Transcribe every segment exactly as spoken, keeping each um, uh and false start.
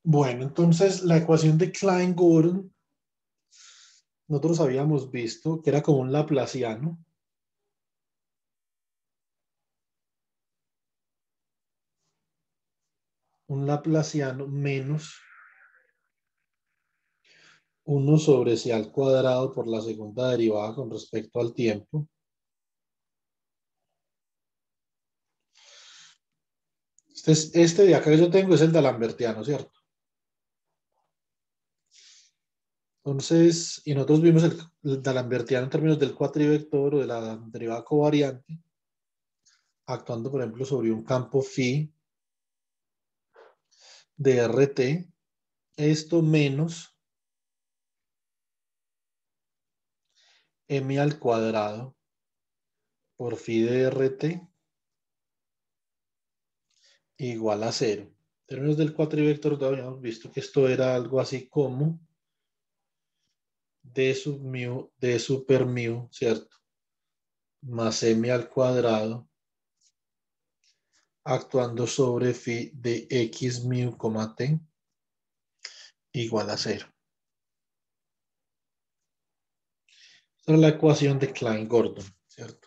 Bueno, entonces la ecuación de Klein-Gordon, nosotros habíamos visto que era como un laplaciano. Un laplaciano menos uno sobre c al cuadrado por la segunda derivada con respecto al tiempo. Este, es, este de acá que yo tengo es el d'Alembertiano, ¿cierto? Entonces, y nosotros vimos el, el d'Alembertiano en términos del cuatrivector o de la derivada covariante, actuando, por ejemplo, sobre un campo phi de R T, esto menos m al cuadrado por phi de R T igual a cero. En términos del cuatrivector, todavía habíamos visto que esto era algo así como d sub mu, d super mu, ¿cierto? Más m al cuadrado, actuando sobre phi de x mu, t, igual a cero. Esta es la ecuación de Klein-Gordon, ¿cierto?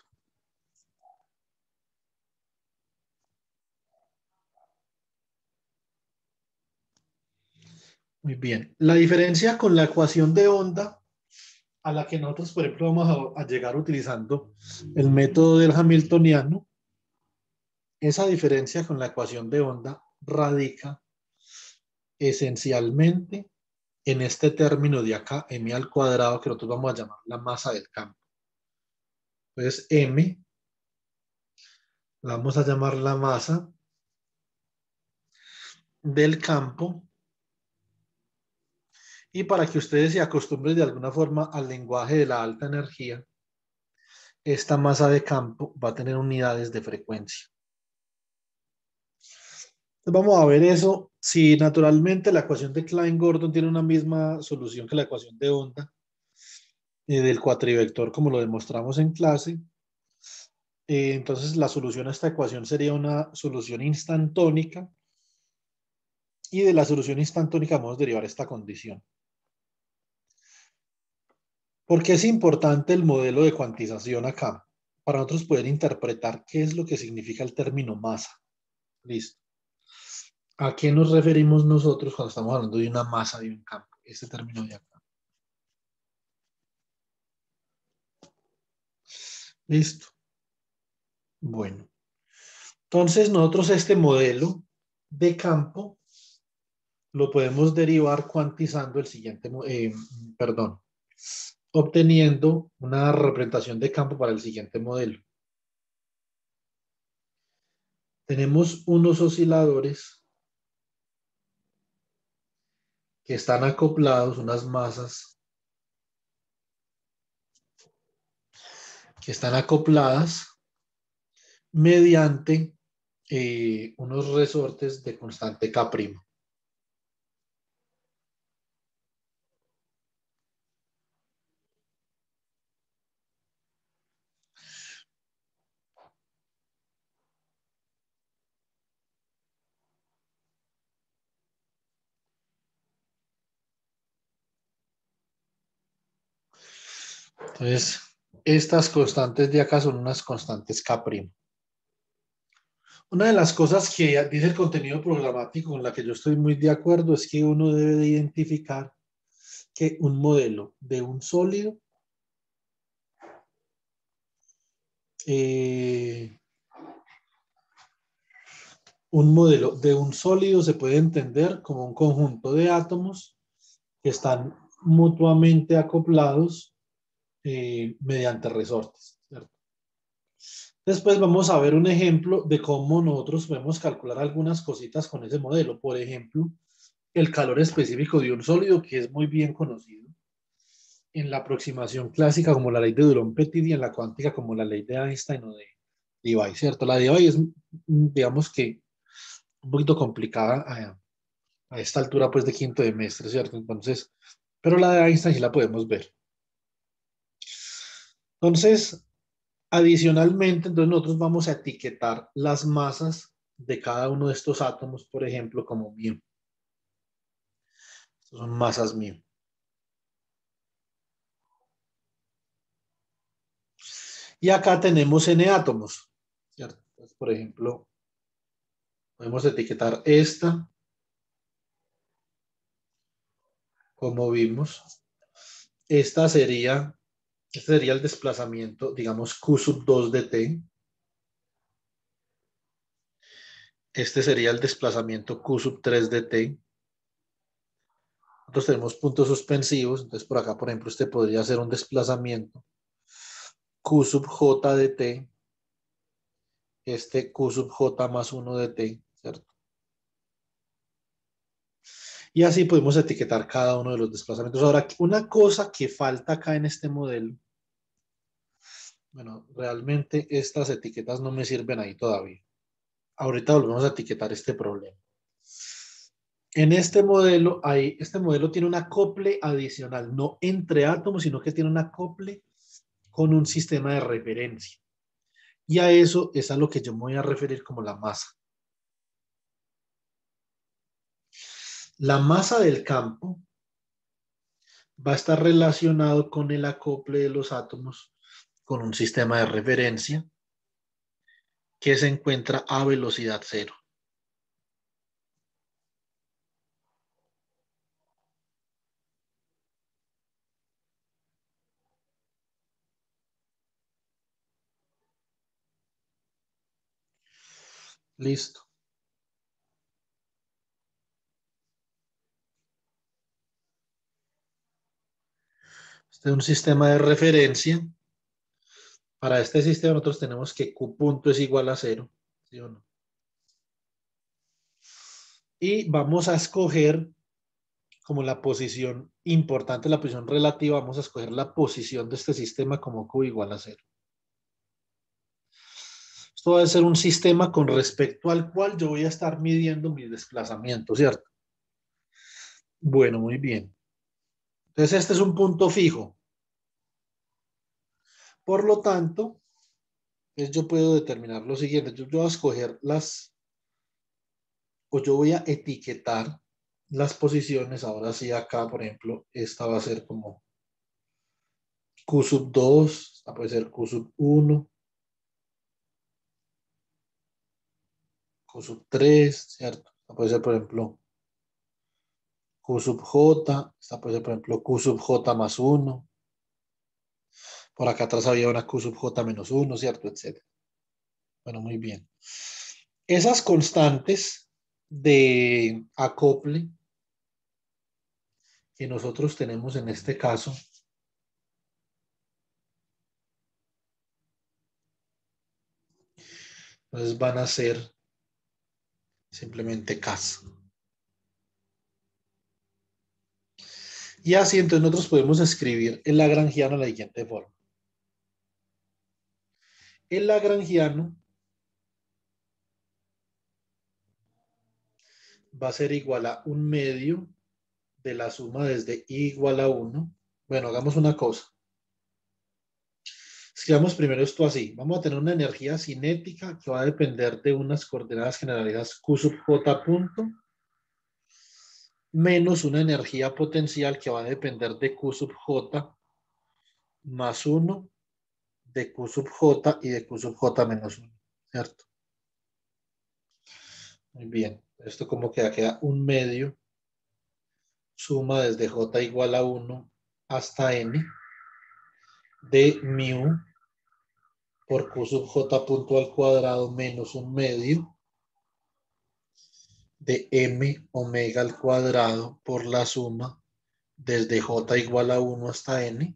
Muy bien. La diferencia con la ecuación de onda, a la que nosotros, por ejemplo, vamos a, a llegar utilizando el método del Hamiltoniano, esa diferencia con la ecuación de onda radica esencialmente en este término de acá, m al cuadrado, que nosotros vamos a llamar la masa del campo. Entonces, m, la vamos a llamar la masa del campo. Y para que ustedes se acostumbren de alguna forma al lenguaje de la alta energía, esta masa de campo va a tener unidades de frecuencia. Entonces vamos a ver eso. Si naturalmente la ecuación de Klein-Gordon tiene una misma solución que la ecuación de onda eh, del cuatrivector, como lo demostramos en clase, eh, entonces la solución a esta ecuación sería una solución instantónica, y de la solución instantónica vamos a derivar esta condición. ¿Por qué es importante el modelo de cuantización acá? Para nosotros poder interpretar qué es lo que significa el término masa. Listo. ¿A qué nos referimos nosotros cuando estamos hablando de una masa de un campo? Este término de acá. Listo. Bueno. Entonces nosotros este modelo de campo lo podemos derivar cuantizando el siguiente, eh, perdón, obteniendo una representación de campo para el siguiente modelo. Tenemos unos osciladores que están acoplados, unas masas que están acopladas mediante eh, unos resortes de constante K'. Entonces, estas constantes de acá son unas constantes K'. Una de las cosas que dice el contenido programático con la que yo estoy muy de acuerdo es que uno debe de identificar que un modelo de un sólido eh, un modelo de un sólido se puede entender como un conjunto de átomos que están mutuamente acoplados eh, mediante resortes, ¿cierto? Después vamos a ver un ejemplo de cómo nosotros podemos calcular algunas cositas con ese modelo. Por ejemplo, el calor específico de un sólido, que es muy bien conocido en la aproximación clásica como la ley de Dulong-Petit y en la cuántica como la ley de Einstein o de Debye, ¿cierto? La de Debye es, digamos que, un poquito complicada a, a esta altura pues de quinto de semestre, ¿cierto? Entonces, pero la de Einstein sí la podemos ver. Entonces, adicionalmente, entonces nosotros vamos a etiquetar las masas de cada uno de estos átomos, por ejemplo, como mu. Estos son masas μ. Y acá tenemos N átomos, ¿cierto? Entonces, por ejemplo, podemos etiquetar esta, como vimos. Esta sería, este sería el desplazamiento, digamos, Q sub dos de T. Este sería el desplazamiento Q sub tres de T. Nosotros tenemos puntos suspensivos, entonces por acá, por ejemplo, este podría ser un desplazamiento Q sub J de T. Este Q sub J más uno de T, ¿cierto? Y así podemos etiquetar cada uno de los desplazamientos. Ahora, una cosa que falta acá en este modelo, bueno, realmente estas etiquetas no me sirven ahí todavía. Ahorita volvemos a etiquetar este problema. En este modelo, hay, este modelo tiene un acople adicional, no entre átomos, sino que tiene un acople con un sistema de referencia. Y a eso es a lo que yo me voy a referir como la masa. La masa del campo va a estar relacionado con el acople de los átomos con un sistema de referencia que se encuentra a velocidad cero. Listo. Este es un sistema de referencia. Para este sistema nosotros tenemos que Q punto es igual a cero, ¿sí o no? Y vamos a escoger como la posición importante, la posición relativa, vamos a escoger la posición de este sistema como Q igual a cero. Esto va a ser un sistema con respecto al cual yo voy a estar midiendo mi desplazamiento, ¿cierto? Bueno, muy bien. Entonces este es un punto fijo. Por lo tanto, pues yo puedo determinar lo siguiente. Yo, yo voy a escoger las, o yo voy a etiquetar las posiciones. Ahora sí, acá, por ejemplo, esta va a ser como Q sub dos, esta puede ser Q sub uno, Q sub tres, ¿cierto? Esta puede ser, por ejemplo, Q sub J, esta puede ser, por ejemplo, Q sub J más uno. Por acá atrás había una Q sub J menos uno, ¿cierto? Etcétera. Bueno, muy bien. Esas constantes de acople que nosotros tenemos en este caso, entonces van a ser simplemente K. Y así entonces nosotros podemos escribir el lagrangiano de la siguiente forma. El lagrangiano va a ser igual a un medio de la suma desde i igual a uno. Bueno, hagamos una cosa. Escribamos primero esto así. Vamos a tener una energía cinética que va a depender de unas coordenadas generalizadas Q sub j punto menos una energía potencial que va a depender de Q sub j más uno de Q sub j y de Q sub j menos uno, ¿cierto? Muy bien. Esto como queda, queda un medio suma desde j igual a uno hasta n de mu por Q sub j punto al cuadrado menos un medio de m omega al cuadrado por la suma desde j igual a uno hasta n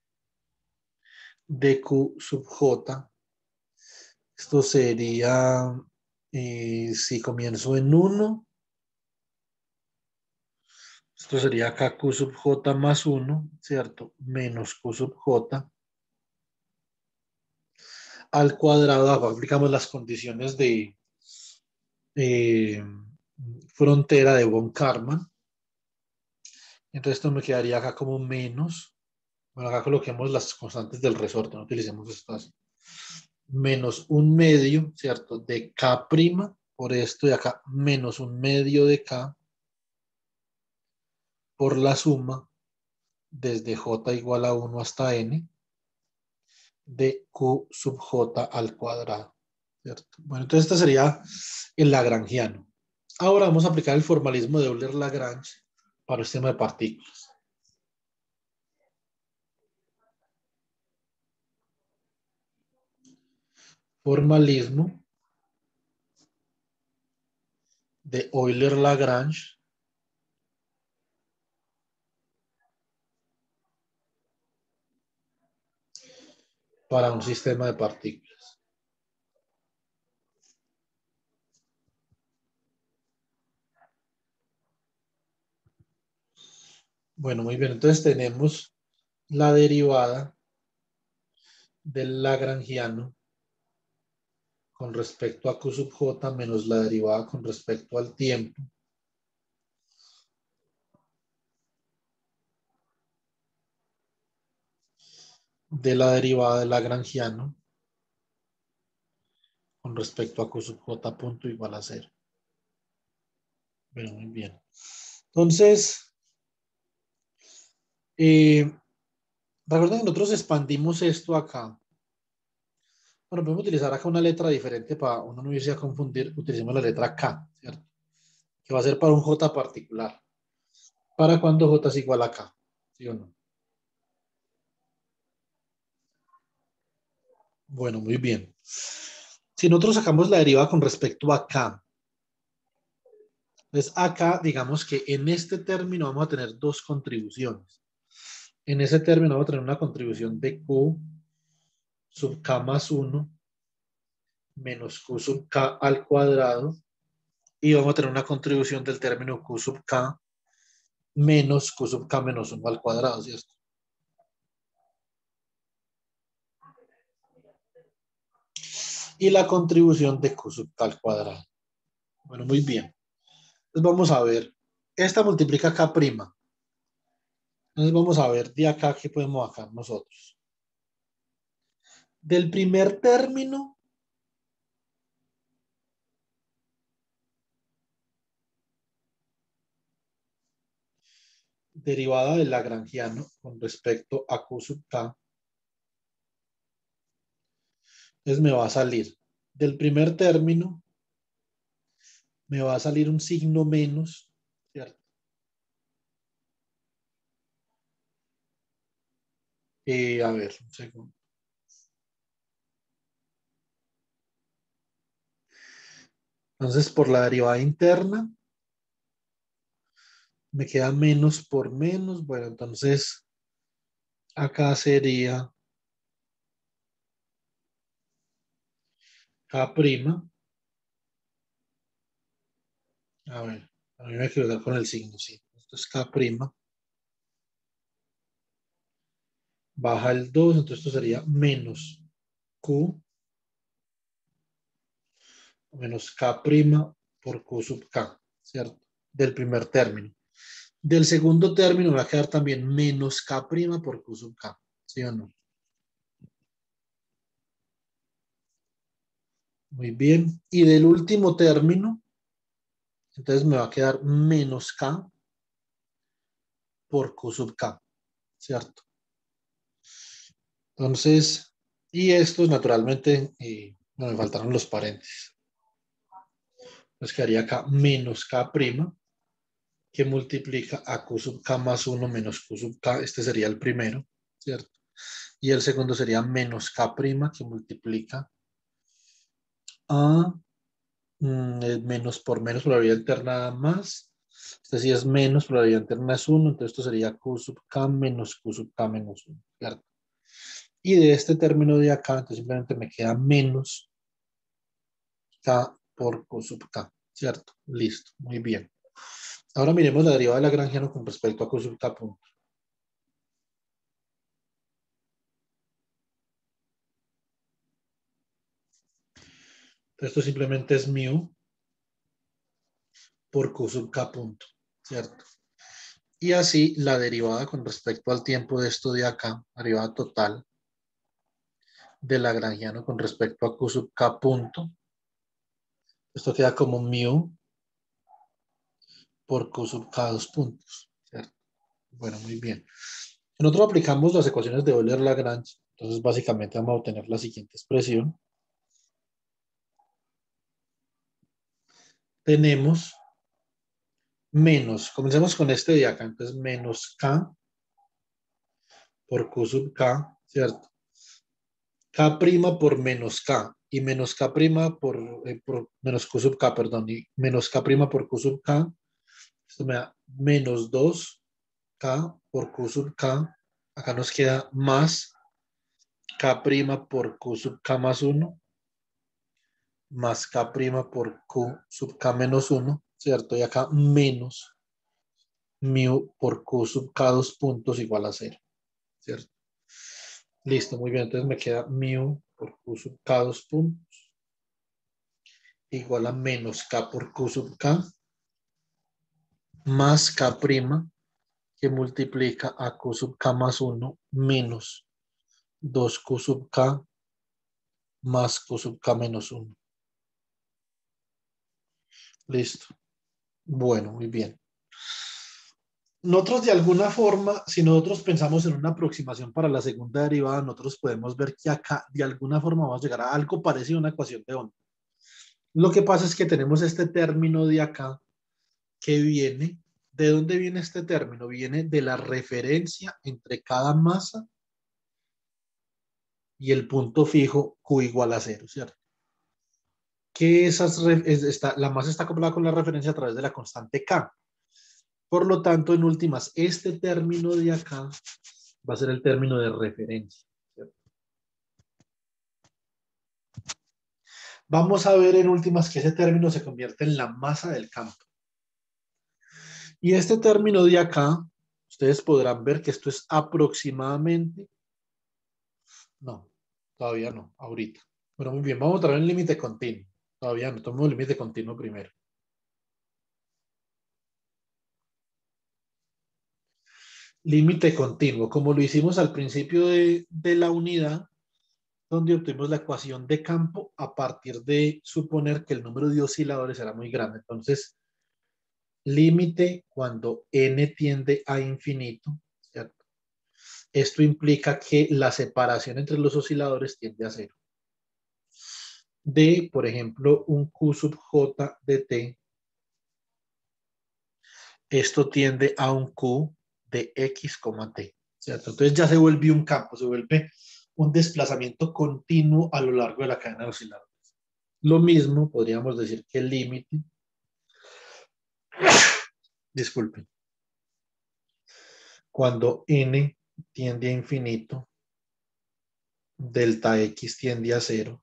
de Q sub j. Esto sería, eh, si comienzo en uno, esto sería acá Q sub j más uno, ¿cierto? Menos Q sub j al cuadrado. Aplicamos las condiciones de eh, frontera de von Karman. Entonces esto me quedaría acá como menos. Bueno, acá coloquemos las constantes del resorte, no utilicemos esto así. Menos un medio, ¿cierto? De K' por esto y acá menos un medio de K por la suma desde j igual a uno hasta n de q sub j al cuadrado, ¿cierto? Bueno, entonces este sería el lagrangiano. Ahora vamos a aplicar el formalismo de Euler-Lagrange para el sistema de partículas. Formalismo de Euler-Lagrange para un sistema de partículas. Bueno, muy bien. Entonces tenemos la derivada del lagrangiano con respecto a Q sub J menos la derivada con respecto al tiempo de la derivada del lagrangiano con respecto a Q sub J punto igual a cero. Bueno, muy bien. Entonces, eh, recuerden que nosotros expandimos esto acá. Bueno, podemos utilizar acá una letra diferente para uno no irse a confundir. Utilicemos la letra K, ¿cierto? Que va a ser para un J particular. ¿Para cuando J es igual a K? ¿Sí o no? Bueno, muy bien. Si nosotros sacamos la derivada con respecto a K, entonces acá, digamos que en este término vamos a tener dos contribuciones. En ese término vamos a tener una contribución de Q sub K más uno menos Q sub K al cuadrado. Y vamos a tener una contribución del término Q sub K menos Q sub K menos uno al cuadrado, ¿cierto? Y la contribución de Q sub K al cuadrado. Bueno, muy bien. Entonces vamos a ver. Esta multiplica K'. Entonces vamos a ver de acá qué podemos sacar nosotros. Del primer término, derivada del lagrangiano con respecto a Q sub K, entonces me va a salir del primer término, me va a salir un signo menos, ¿cierto? Eh, a ver, un segundo. Entonces, por la derivada interna, me queda menos por menos. Bueno, entonces, acá sería K'. A ver, a mí me equivoqué con el signo, sí. Esto es K'. Baja el dos, entonces esto sería menos Q menos K' por Q sub K, ¿cierto? Del primer término. Del segundo término va a quedar también menos K' por Q sub K, ¿sí o no? Muy bien. Y del último término, entonces me va a quedar menos K por Q sub K, ¿cierto? Entonces, y estos naturalmente, eh, no me faltaron los paréntesis. Entonces quedaría acá menos K' que multiplica a Q sub K más uno menos Q sub K. Este sería el primero, ¿cierto? Y el segundo sería menos K' que multiplica a mm, menos por menos probabilidad interna más. Este sí es menos probabilidad interna es uno, entonces esto sería Q sub K menos Q sub K menos uno, ¿cierto? Y de este término de acá, entonces simplemente me queda menos K por Q sub K, ¿cierto? Listo, muy bien. Ahora miremos la derivada de lagrangiano con respecto a Q sub K punto. Esto simplemente es mu por Q sub K punto, ¿cierto? Y así la derivada con respecto al tiempo de esto de acá, derivada total de lagrangiano con respecto a Q sub K punto. Esto queda como mu por Q sub K dos puntos, ¿cierto? Bueno, muy bien. Nosotros aplicamos las ecuaciones de Euler-Lagrange, entonces básicamente vamos a obtener la siguiente expresión. Tenemos menos, comencemos con este de acá, entonces menos K por Q sub K, ¿cierto? K' por menos K y menos K' por, eh, por menos Q sub K, perdón, y menos K' por Q sub K, esto me da menos dos K por Q sub K, acá nos queda más K' por Q sub K más uno, más K' por Q sub K menos uno, ¿cierto? Y acá menos mu por Q sub K dos puntos igual a cero, ¿cierto? Listo, muy bien, entonces me queda mu por Q sub K dos puntos igual a menos K por Q sub K más K' que multiplica a Q sub K más uno menos dos Q sub K más Q sub K menos uno. Listo. Bueno, muy bien. Nosotros de alguna forma, si nosotros pensamos en una aproximación para la segunda derivada, nosotros podemos ver que acá de alguna forma vamos a llegar a algo parecido a una ecuación de onda. Lo que pasa es que tenemos este término de acá que viene, ¿de dónde viene este término? Viene de la referencia entre cada masa y el punto fijo Q igual a cero, ¿cierto? Que esas, está, la masa está acoplada con la referencia a través de la constante K. Por lo tanto, en últimas, este término de acá va a ser el término de referencia, ¿cierto? Vamos a ver en últimas que ese término se convierte en la masa del campo. Y este término de acá, ustedes podrán ver que esto es aproximadamente, no, todavía no, ahorita. Bueno, muy bien, vamos a traer el límite continuo. Todavía no, tomemos el límite continuo primero. Límite continuo, como lo hicimos al principio de, de la unidad, donde obtuvimos la ecuación de campo a partir de suponer que el número de osciladores era muy grande. Entonces, límite cuando n tiende a infinito, ¿cierto? Esto implica que la separación entre los osciladores tiende a cero. De, por ejemplo, un Q sub J de T, esto tiende a un Q de X, T, ¿cierto? Entonces ya se vuelve un campo, se vuelve un desplazamiento continuo a lo largo de la cadena de osciladores. Lo mismo podríamos decir que el límite, disculpen, cuando n tiende a infinito, delta x tiende a cero,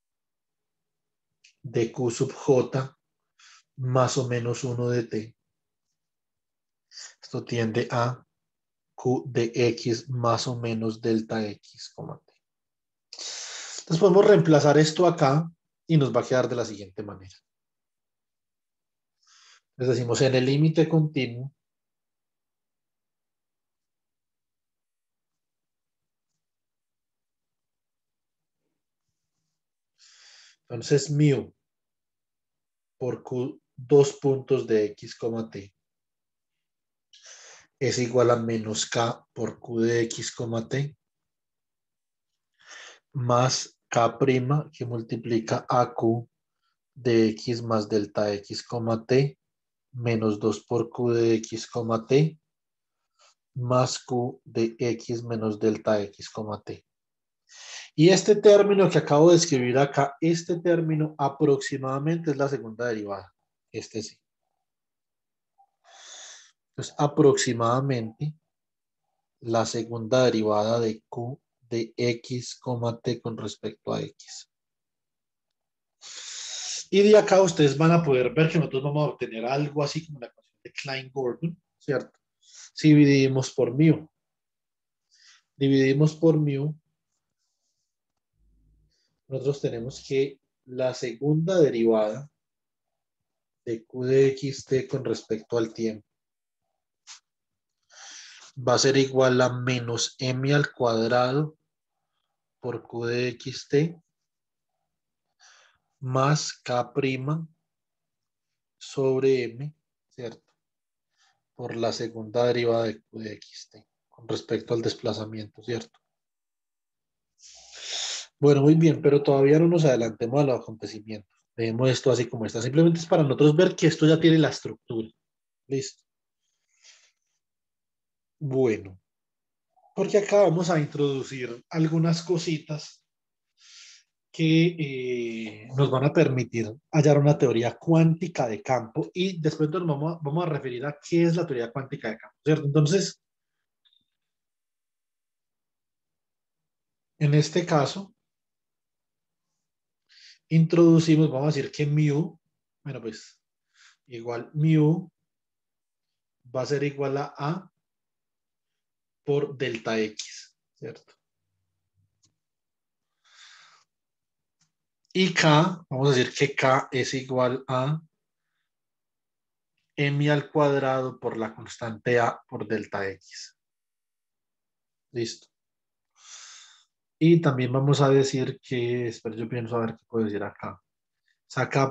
de Q sub J más o menos uno de T. Esto tiende a Q de X más o menos delta X, T. Entonces podemos reemplazar esto acá y nos va a quedar de la siguiente manera. Les decimos en el límite continuo, entonces mu por Q dos puntos de X, T es igual a menos K por Q de X, T más K' que multiplica a Q de X más delta X, T menos dos por Q de X, T más Q de X menos delta X, T. Y este término que acabo de escribir acá, este término aproximadamente es la segunda derivada. Este sí. Entonces, aproximadamente la segunda derivada de Q de X, T con respecto a X. Y de acá ustedes van a poder ver que nosotros vamos a obtener algo así como la ecuación de Klein-Gordon, ¿cierto? Si dividimos por mu. Dividimos por mu, nosotros tenemos que la segunda derivada de Q de xt con respecto al tiempo va a ser igual a menos m al cuadrado por Q de xt más K' sobre m, ¿cierto? por la segunda derivada de q de xt con respecto al desplazamiento, ¿cierto? Bueno, muy bien, pero todavía no nos adelantemos a los acontecimientos. Dejemos esto así como está. Simplemente es para nosotros ver que esto ya tiene la estructura. Listo. Bueno, porque acá vamos a introducir algunas cositas que eh, nos van a permitir hallar una teoría cuántica de campo y después nos vamos a, vamos a referir a qué es la teoría cuántica de campo, ¿cierto? Entonces, en este caso, introducimos, vamos a decir que mu, bueno, pues igual mu va a ser igual a A por delta X, ¿cierto? Y K, vamos a decir que K es igual a M al cuadrado por la constante A por delta X. Listo. Y también vamos a decir que, espera, yo pienso a ver qué puedo decir acá. Esa K'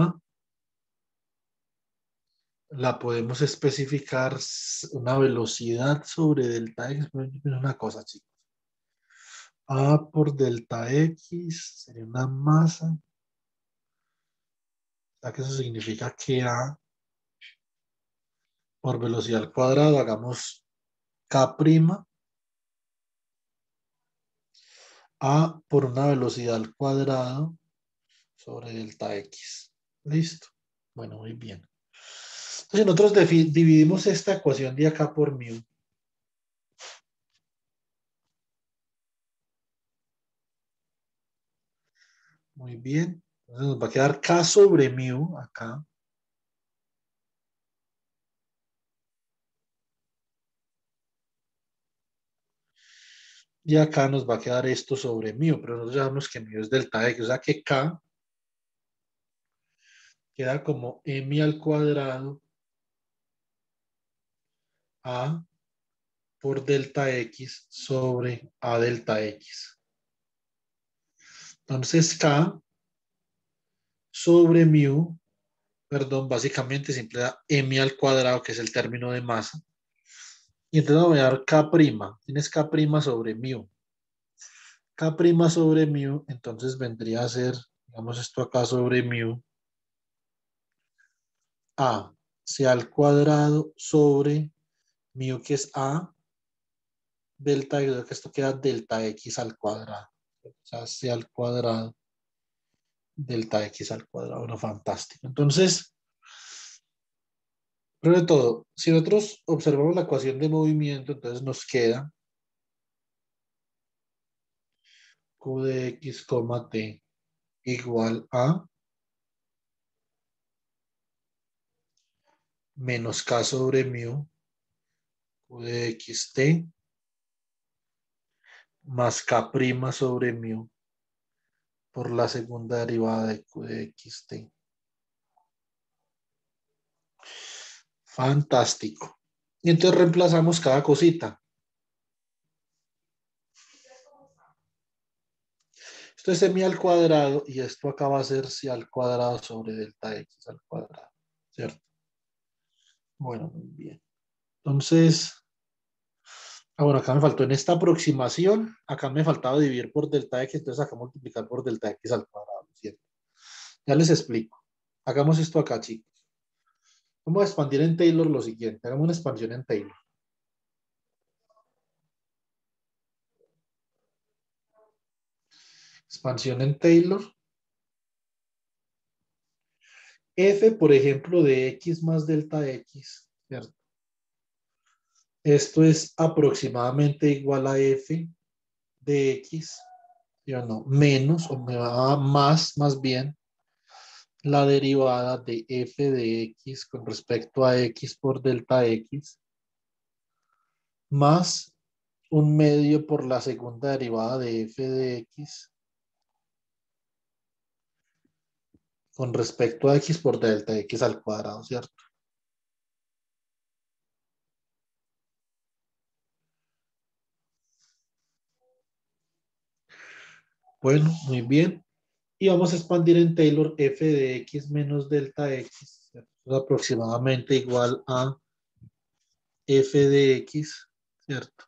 la podemos especificar una velocidad sobre delta X. Pero yo pienso una cosa, chicos. A por delta X sería una masa. O sea que eso significa que A por velocidad al cuadrado, hagamos K', A por una velocidad al cuadrado sobre delta X. ¿Listo? Bueno, muy bien. Entonces nosotros dividimos esta ecuación de acá por mu. Muy bien. Entonces nos va a quedar K sobre mu acá. Y acá nos va a quedar esto sobre mu, pero nosotros ya sabemos que mu es delta X, o sea que K queda como M al cuadrado A por delta X sobre A delta X. Entonces K sobre mu, perdón, básicamente siempre da M al cuadrado, que es el término de masa. Y entonces voy a dar K'. Tienes K' sobre mu. K' sobre mu, entonces vendría a ser, digamos esto acá sobre mu, A, C al cuadrado sobre mu, que es A, delta X, que esto queda delta X al cuadrado. O sea, C al cuadrado, delta X al cuadrado. Bueno, fantástico. Entonces, primero de todo, si nosotros observamos la ecuación de movimiento, entonces nos queda Q de X, T igual a menos K sobre mu, Q de xt, más K' sobre mu por la segunda derivada de Q de xt. Fantástico. Y entonces reemplazamos cada cosita. Esto es m al cuadrado y esto acá va a ser c al cuadrado sobre delta x al cuadrado, ¿cierto? Bueno, muy bien. Entonces, ah, bueno, acá me faltó en esta aproximación, acá me faltaba dividir por delta x, entonces acá multiplicar por delta x al cuadrado, ¿cierto? Ya les explico. Hagamos esto acá, chicos. Vamos a expandir en Taylor lo siguiente. Hagamos una expansión en Taylor. Expansión en Taylor. F, por ejemplo, de x más delta x, ¿cierto? Esto es aproximadamente igual a f de x, ¿sí o no? Menos, o me va más, más bien, la derivada de f de x con respecto a x por delta x, más un medio por la segunda derivada de f de x con respecto a x por delta x al cuadrado, ¿cierto? Bueno, muy bien. Y vamos a expandir en Taylor f de x menos delta x, ¿cierto? Es aproximadamente igual a f de x, ¿cierto?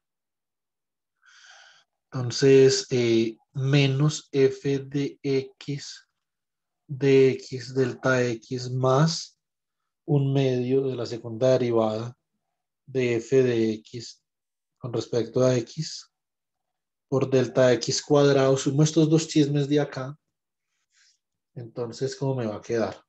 Entonces, eh, menos f de x de x delta x más un medio de la segunda derivada de f de x con respecto a x por delta x cuadrado. Sumo estos dos chismes de acá. Entonces, ¿cómo me va a quedar?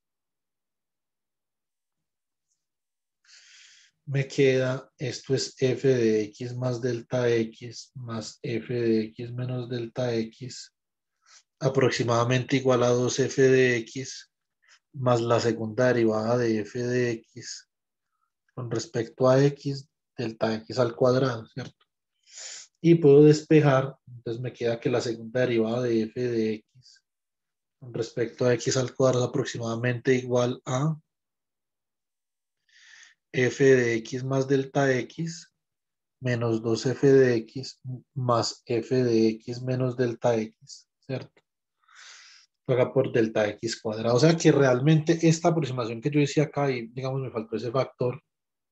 Me queda, esto es f de x más delta x más f de x menos delta x, aproximadamente igual a dos f de x más la segunda derivada de f de x con respecto a x, delta x al cuadrado, ¿cierto? Y puedo despejar, entonces me queda que la segunda derivada de f de x con respecto a x al cuadrado es aproximadamente igual a f de x más delta x menos dos f de x más f de x menos delta x, ¿cierto? Paga por delta x cuadrado. O sea que realmente esta aproximación que yo hice acá, y digamos me faltó ese factor,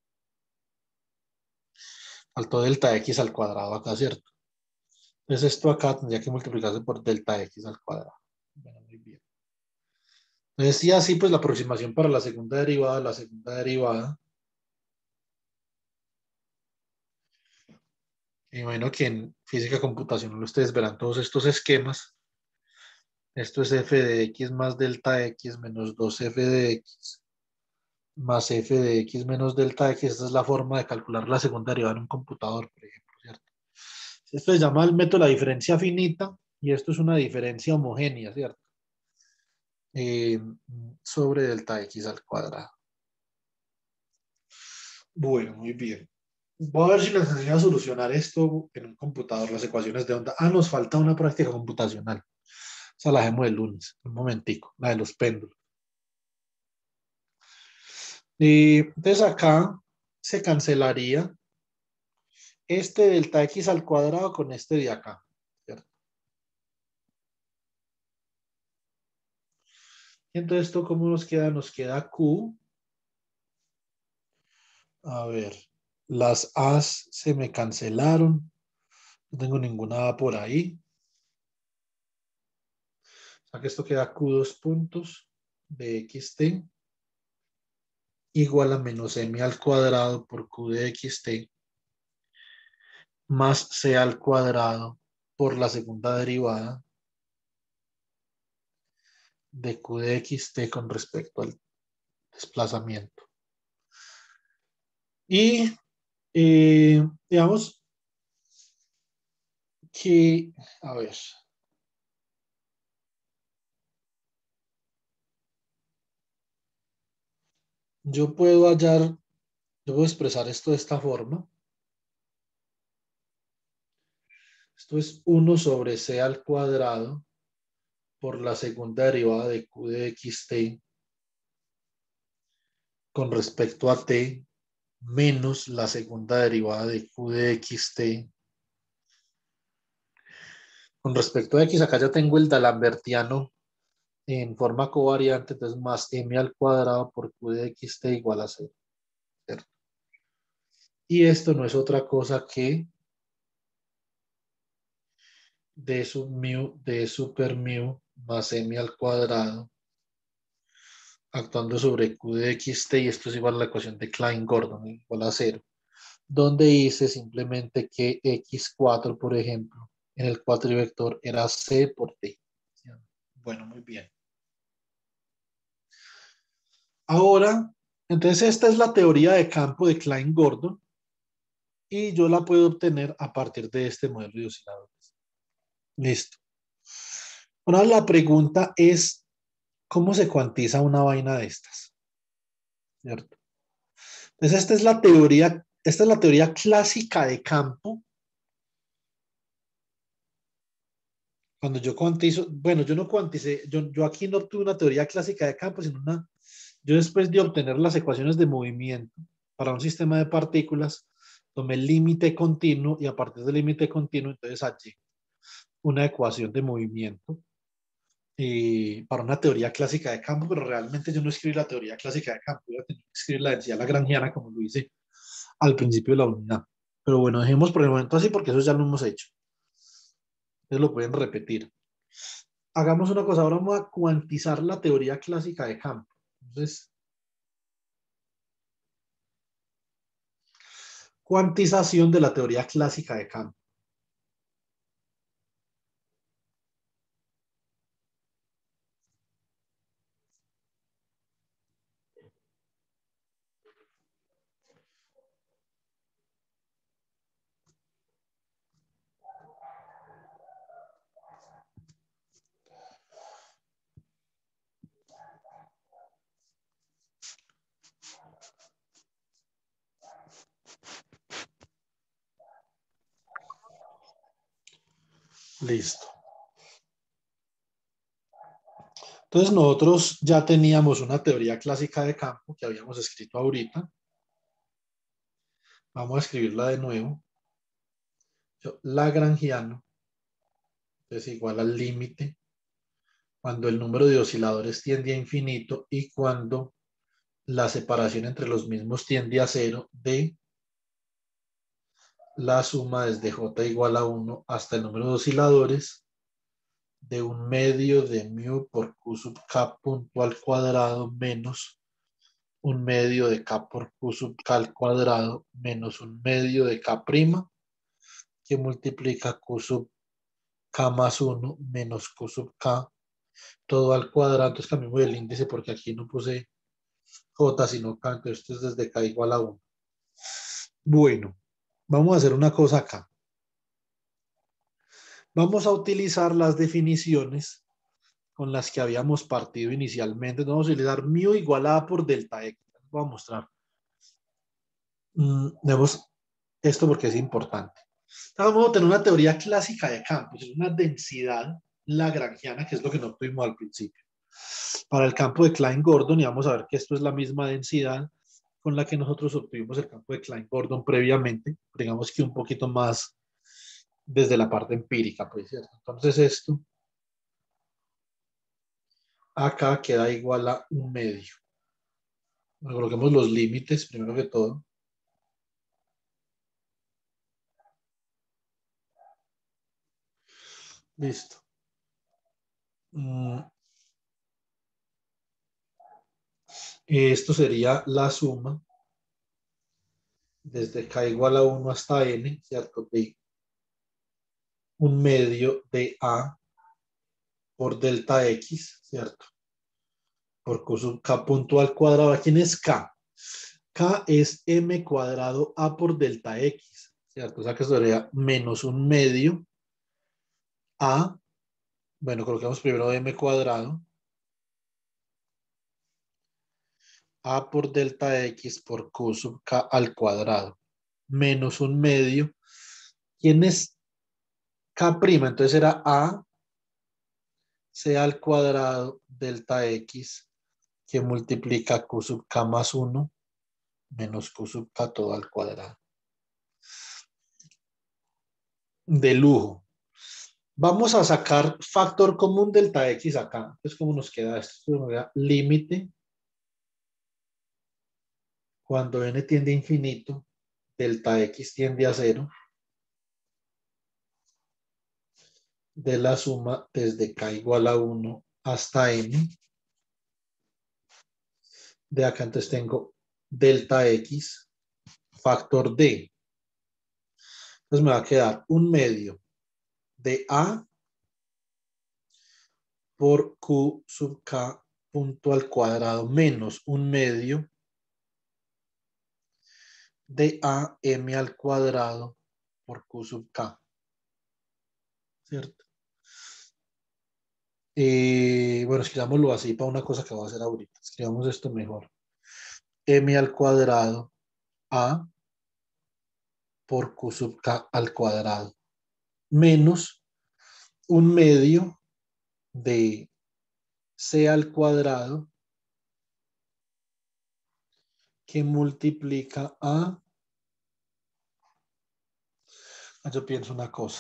faltó delta x al cuadrado acá, ¿cierto? Entonces esto acá tendría que multiplicarse por delta x al cuadrado. Bueno, muy bien. Entonces sí, así pues la aproximación para la segunda derivada, la segunda derivada. Y bueno, que en física computacional ustedes verán todos estos esquemas. Esto es f de x más delta x menos dos f de x más f de x menos delta x. Esta es la forma de calcular la segunda derivada en un computador, por ejemplo, ¿cierto? Esto se llama el método de la diferencia finita y esto es una diferencia homogénea, ¿cierto? Eh, sobre delta x al cuadrado. Bueno, muy bien. Voy a ver si les enseño a solucionar esto en un computador, las ecuaciones de onda. Ah, nos falta una práctica computacional. O sea, la dejemos el lunes, un momentico, la de los péndulos. Y entonces acá se cancelaría este delta x al cuadrado con este de acá, ¿cierto? Y entonces esto, ¿cómo nos queda? Nos queda q. A ver, las a's se me cancelaron. No tengo ninguna a por ahí. O sea que esto queda q dos puntos de xt igual a menos m al cuadrado por q de xt más c al cuadrado por la segunda derivada de q de xt con respecto al desplazamiento. Y eh, digamos que, a ver, yo puedo hallar, yo puedo expresar esto de esta forma. Esto es uno sobre c al cuadrado por la segunda derivada de q de xt con respecto a t menos la segunda derivada de q de xt con respecto a x. Acá ya tengo el D'Alembertiano en forma covariante, entonces más m al cuadrado por q de xt igual a cero, ¿cierto? Y esto no es otra cosa que d sub mu, d super mu más m al cuadrado actuando sobre q de xt, y esto es igual a la ecuación de Klein-Gordon, igual a cero, donde hice simplemente que equis cuatro, por ejemplo, en el cuatrivector era c por t. Bueno, muy bien. Ahora, entonces esta es la teoría de campo de Klein-Gordon y yo la puedo obtener a partir de este modelo de osciladores. Listo. Ahora la pregunta es, ¿cómo se cuantiza una vaina de estas? ¿Cierto? Entonces esta es la teoría, esta es la teoría clásica de campo. Cuando yo cuantizo, bueno, yo no cuanticé, yo, yo aquí no tuve una teoría clásica de campo, sino una, yo después de obtener las ecuaciones de movimiento para un sistema de partículas, tomé el límite continuo y a partir del límite continuo, entonces hallé una ecuación de movimiento eh, para una teoría clásica de campo, pero realmente yo no escribí la teoría clásica de campo, yo tenía que escribir la densidad lagrangiana como lo hice al principio de la unidad. Pero bueno, dejemos por el momento así porque eso ya lo hemos hecho. Entonces lo pueden repetir. Hagamos una cosa, ahora vamos a cuantizar la teoría clásica de campo. Entonces, cuantización de la teoría clásica de campo. Listo. Entonces nosotros ya teníamos una teoría clásica de campo que habíamos escrito ahorita. Vamos a escribirla de nuevo. Lagrangiano es igual al límite cuando el número de osciladores tiende a infinito y cuando la separación entre los mismos tiende a cero de la suma desde j igual a uno hasta el número de osciladores de un medio de mu por q sub k punto al cuadrado menos un medio de k por q sub k al cuadrado menos un medio de k prima que multiplica q sub k más uno menos q sub k todo al cuadrado. Entonces cambiamos el índice porque aquí no puse j sino k, entonces esto es desde k igual a uno. Bueno, vamos a hacer una cosa acá. Vamos a utilizar las definiciones con las que habíamos partido inicialmente. Vamos a utilizar mu igual a A por delta X. Voy a mostrar. Mm, vemos esto porque es importante. Entonces, vamos a tener una teoría clásica de campos, es una densidad lagrangiana, que es lo que no tuvimos al principio. Para el campo de Klein-Gordon, y vamos a ver que esto es la misma densidad con la que nosotros obtuvimos el campo de Klein-Gordon previamente, digamos que un poquito más desde la parte empírica, pues, ¿cierto? Entonces esto acá queda igual a un medio. Bueno, coloquemos los límites primero que todo. Listo. Mm, esto sería la suma desde k igual a uno hasta n, ¿cierto? De un medio de A por delta X, ¿cierto? Por q sub k punto al cuadrado. ¿Quién es K? K es m cuadrado A por delta X, ¿cierto? O sea que sería menos un medio A, bueno, coloquemos primero m cuadrado, A por delta X por q sub k al cuadrado, menos un medio. ¿Quién es K'? Entonces era A C al cuadrado delta X que multiplica q sub k más uno menos q sub k todo al cuadrado. De lujo. Vamos a sacar factor común delta X acá. Entonces, ¿cómo nos queda esto? Nos queda límite cuando n tiende a infinito, delta X tiende a cero, de la suma desde k igual a uno hasta n. De acá entonces tengo delta X, factor D. Entonces me va a quedar un medio de A por Q sub K punto al cuadrado menos un medio de A M al cuadrado por Q sub K. ¿Cierto? Eh, bueno, escribámoslo así para una cosa que voy a hacer ahorita. Escribamos esto mejor. M al cuadrado A por Q sub K al cuadrado menos un medio de C al cuadrado que multiplica a... Yo pienso una cosa.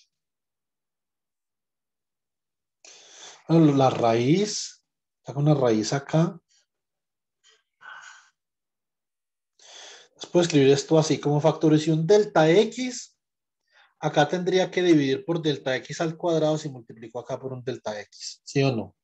La raíz, hago una raíz acá. puedo escribir esto así como factorización delta X. Acá tendría que dividir por delta X al cuadrado si multiplico acá por un delta X. ¿Sí o no?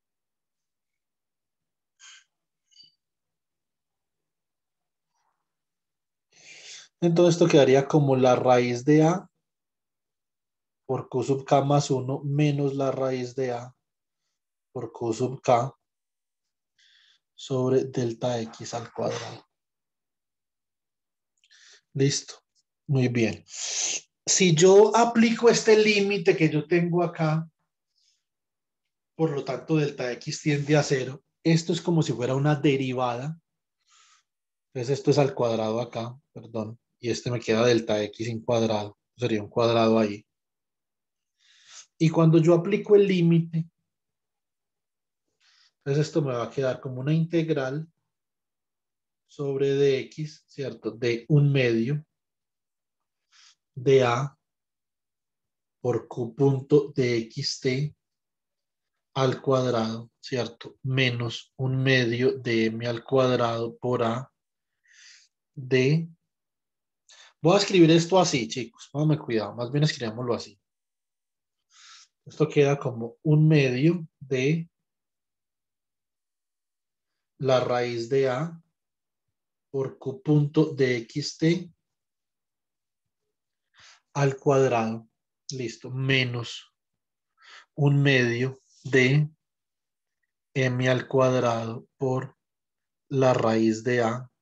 Entonces esto quedaría como la raíz de A por Q sub K más uno menos la raíz de A por Q sub K sobre delta X al cuadrado. Listo. Muy bien. Si yo aplico este límite que yo tengo acá, por lo tanto delta X tiende a cero, esto es como si fuera una derivada. Entonces esto es al cuadrado acá, perdón, y este me queda delta X sin cuadrado. Sería un cuadrado ahí. Y cuando yo aplico el límite, entonces esto me va a quedar como una integral sobre dx, ¿cierto? De un medio de A por Q punto de xt al cuadrado, ¿cierto? Menos un medio de M al cuadrado por A de... Voy a escribir esto así, chicos. Pónganme cuidado. Más bien escribámoslo así. Esto queda como un medio de la raíz de A por Q punto de xt al cuadrado. Listo. Menos un medio de M al cuadrado por la raíz de A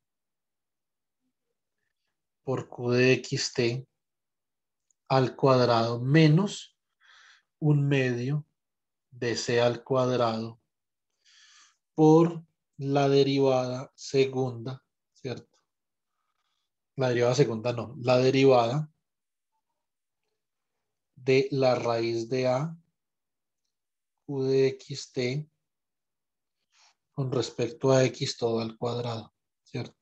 por Q de xt al cuadrado menos un medio de C al cuadrado por la derivada segunda, ¿cierto? La derivada segunda no, la derivada de la raíz de A Q de xt con respecto a x todo al cuadrado, ¿cierto?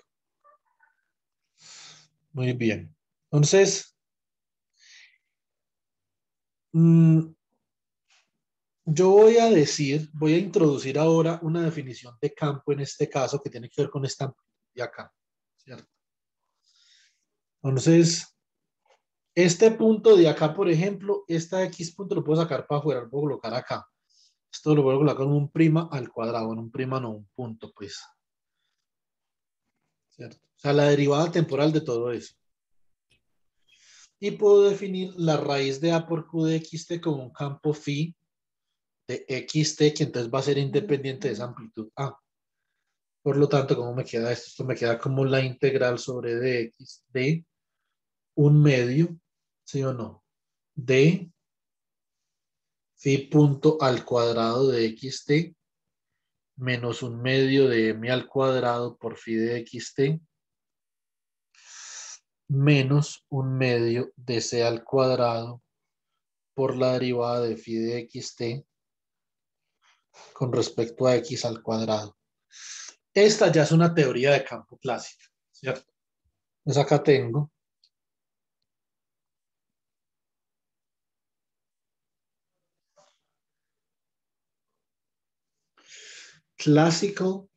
Muy bien. Entonces, mmm, yo voy a decir, voy a introducir ahora una definición de campo en este caso que tiene que ver con esta amplitud de acá, ¿cierto? Entonces, este punto de acá, por ejemplo, esta X punto lo puedo sacar para afuera, lo puedo colocar acá. Esto lo puedo colocar como un prima al cuadrado, en un prima no, un punto, pues. ¿Cierto? O sea, la derivada temporal de todo eso. Y puedo definir la raíz de A por Q de xt como un campo phi de xt, que entonces va a ser independiente de esa amplitud A. Por lo tanto, ¿cómo me queda esto? Esto me queda como la integral sobre dx de un medio, ¿sí o no? De phi punto al cuadrado de xt menos un medio de m al cuadrado por phi de xt menos un medio de c al cuadrado por la derivada de phi de xt con respecto a x al cuadrado. Esta ya es una teoría de campo clásica, ¿cierto? Pues acá tengo Classical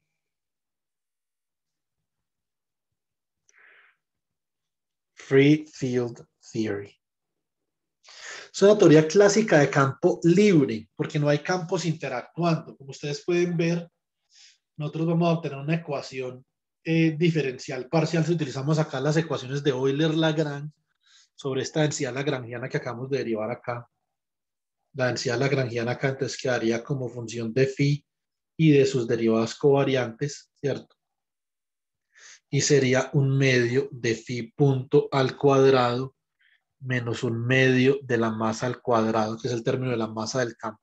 Free Field Theory. Es una teoría clásica de campo libre, porque no hay campos interactuando. Como ustedes pueden ver, nosotros vamos a obtener una ecuación eh, diferencial parcial si utilizamos acá las ecuaciones de Euler-Lagrange sobre esta densidad lagrangiana que acabamos de derivar acá. La densidad lagrangiana acá entonces quedaría como función de phi y de sus derivadas covariantes, ¿cierto? Y sería un medio de phi punto al cuadrado menos un medio de la masa al cuadrado, que es el término de la masa del campo,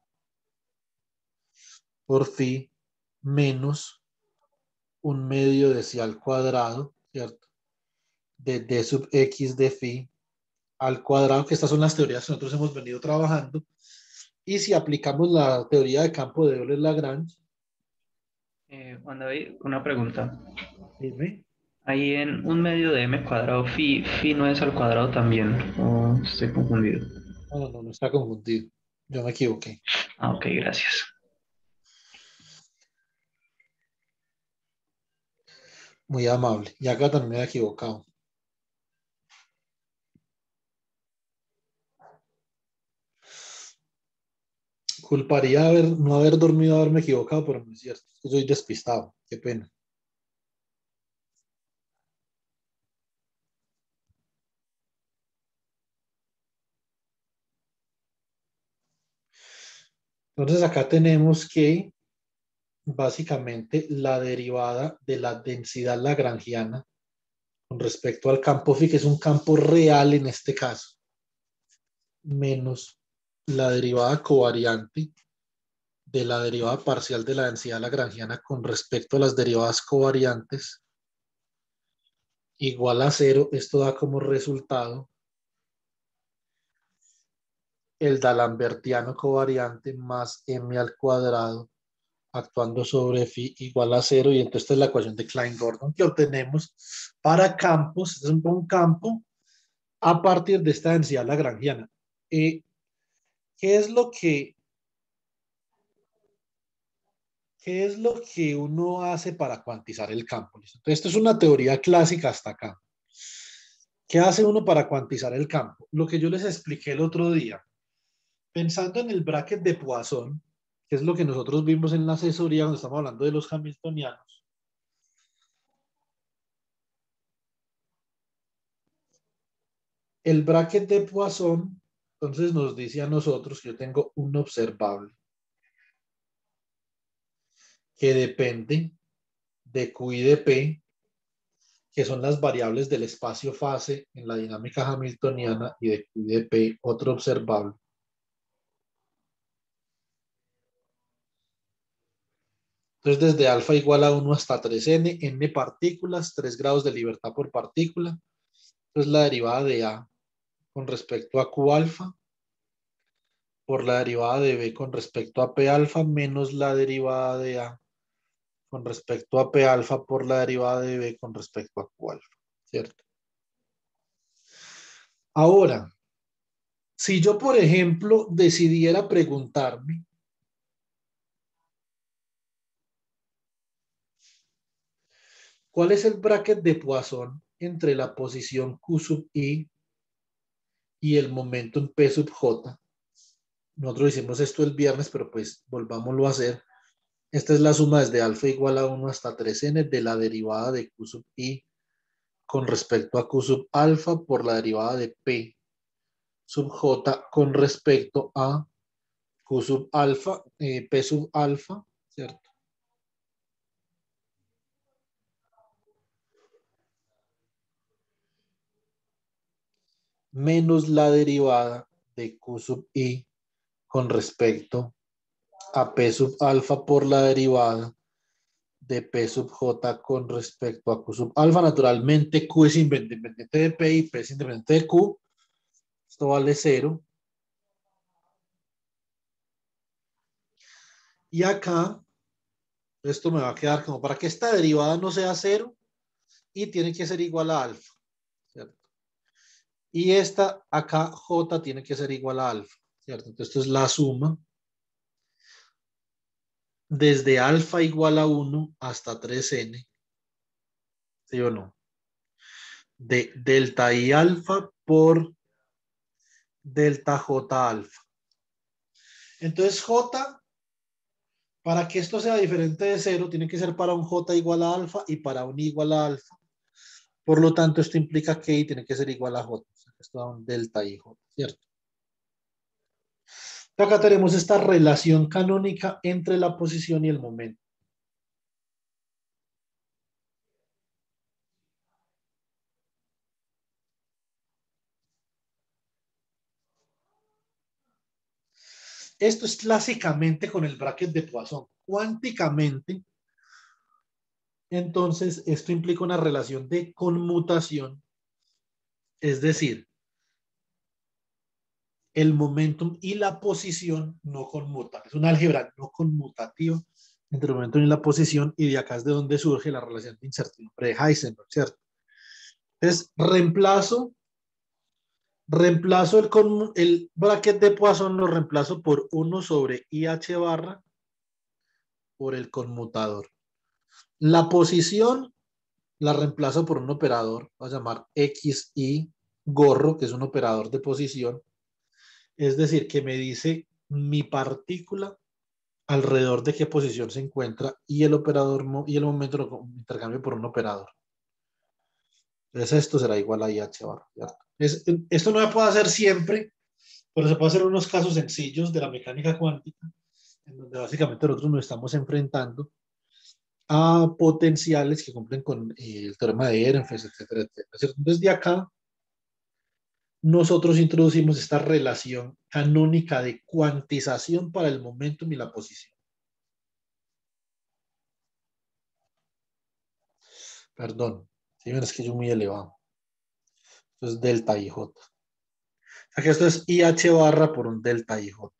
por phi menos un medio de psi al cuadrado, ¿cierto? De d sub x de phi al cuadrado, que estas son las teorías que nosotros hemos venido trabajando. Y si aplicamos la teoría de campo de Euler-Lagrange. Eh, Juan David, una pregunta. Dime. Ahí en un medio de m cuadrado, phi, phi no es al cuadrado también. ¿O estoy confundido? No, no, no, no está confundido. Yo me equivoqué. Ah, ok, gracias. Muy amable. Y acá también me he equivocado. Culparía haber, no haber dormido, haberme equivocado, pero no es cierto. Soy despistado. Qué pena. Entonces acá tenemos que básicamente la derivada de la densidad lagrangiana con respecto al campo phi, que es un campo real en este caso, menos la derivada covariante de la derivada parcial de la densidad lagrangiana con respecto a las derivadas covariantes igual a cero. Esto da como resultado el D'Alembertiano covariante más m al cuadrado actuando sobre phi igual a cero, y entonces esta es la ecuación de Klein-Gordon que obtenemos para campos. Este es un, un campo a partir de esta densidad lagrangiana. Eh, ¿qué es lo que qué es lo que uno hace para cuantizar el campo? ¿Listo? Entonces, esto es una teoría clásica hasta acá. ¿Qué hace uno para cuantizar el campo? Lo que yo les expliqué el otro día. Pensando en el bracket de Poisson, que es lo que nosotros vimos en la asesoría cuando estamos hablando de los hamiltonianos. El bracket de Poisson, entonces nos dice a nosotros que yo tengo un observable que depende de Q y de P, que son las variables del espacio-fase en la dinámica hamiltoniana, y de Q y de P otro observable. Entonces, desde alfa igual a uno hasta tres n, n partículas, tres grados de libertad por partícula. Entonces, la derivada de A con respecto a Q alfa por la derivada de B con respecto a P alfa menos la derivada de A con respecto a P alfa por la derivada de B con respecto a Q alfa, ¿cierto? Ahora, si yo, por ejemplo, decidiera preguntarme ¿cuál es el bracket de Poisson entre la posición Q sub I y el momentum P sub J? Nosotros hicimos esto el viernes, pero pues volvámoslo a hacer. Esta es la suma desde alfa igual a uno hasta tres n de la derivada de Q sub I con respecto a Q sub alfa por la derivada de P sub J con respecto a Q sub alfa, eh, P sub alfa, ¿cierto? Menos la derivada de Q sub I con respecto a P sub alfa por la derivada de P sub J con respecto a Q sub alfa. Naturalmente, Q es independiente de P y P es independiente de Q. Esto vale cero. Y acá, esto me va a quedar como para que esta derivada no sea cero y tiene que ser igual a alfa, ¿cierto? Y esta acá, J, tiene que ser igual a alfa, ¿cierto? Entonces, esto es la suma desde alfa igual a uno hasta tres n, ¿sí o no? De delta I alfa por delta J alfa. Entonces, J, para que esto sea diferente de cero, tiene que ser para un J igual a alfa y para un I igual a alfa. Por lo tanto, esto implica que I tiene que ser igual a J. O sea, esto da un delta I J, ¿cierto? Acá tenemos esta relación canónica entre la posición y el momento. Esto es clásicamente con el bracket de Poisson. Cuánticamente, entonces, esto implica una relación de conmutación, es decir, el momentum y la posición no conmutan. Es una álgebra no conmutativa entre el momentum y la posición, y de acá es de donde surge la relación de incertidumbre de Heisenberg, ¿cierto? Entonces, reemplazo, reemplazo el, el bracket de Poisson, lo reemplazo por uno sobre I H barra por el conmutador. La posición la reemplazo por un operador, voy a llamar X Y gorro, que es un operador de posición. Es decir, que me dice mi partícula alrededor de qué posición se encuentra y el operador y el momento lo intercambio por un operador. Entonces esto será igual a I H barra. Es, esto no se puede hacer siempre, pero se puede hacer en unos casos sencillos de la mecánica cuántica, en donde básicamente nosotros nos estamos enfrentando a potenciales que cumplen con eh, el teorema de Ehrenfest, etcétera, etcétera. Desde acá, nosotros introducimos esta relación canónica de cuantización para el momentum y la posición. Perdón, si ven, es que yo muy elevado. Esto es delta I J. O sea que esto es I H barra por un delta I J.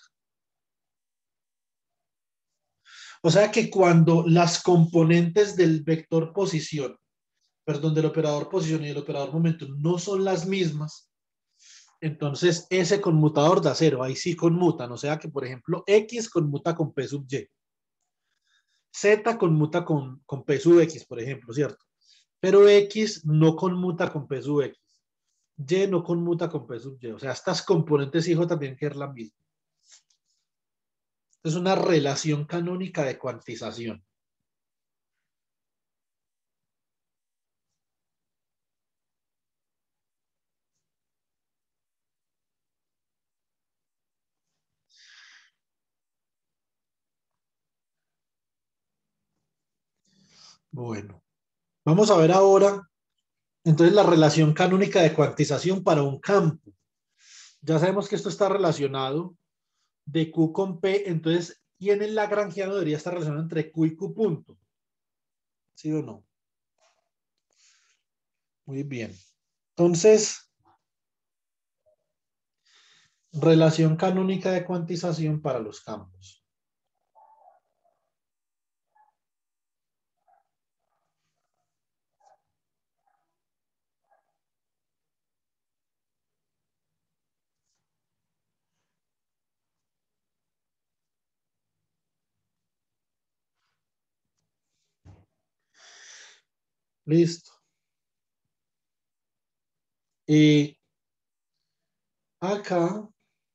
O sea que cuando las componentes del vector posición, perdón, del operador posición y del operador momento no son las mismas, entonces ese conmutador da cero, ahí sí conmutan. O sea que, por ejemplo, X conmuta con P sub Y. Z conmuta con, con P sub X, por ejemplo, ¿cierto? Pero X no conmuta con P sub X. Y no conmuta con P sub Y. O sea, estas componentes I J tienen que ser la misma. Es una relación canónica de cuantización. Bueno, vamos a ver ahora, entonces, la relación canónica de cuantización para un campo. Ya sabemos que esto está relacionado de Q con P, entonces, y en el lagrangiano debería estar relacionado entre Q y Q punto. ¿Sí o no? Muy bien. Entonces, relación canónica de cuantización para los campos. Listo. Y acá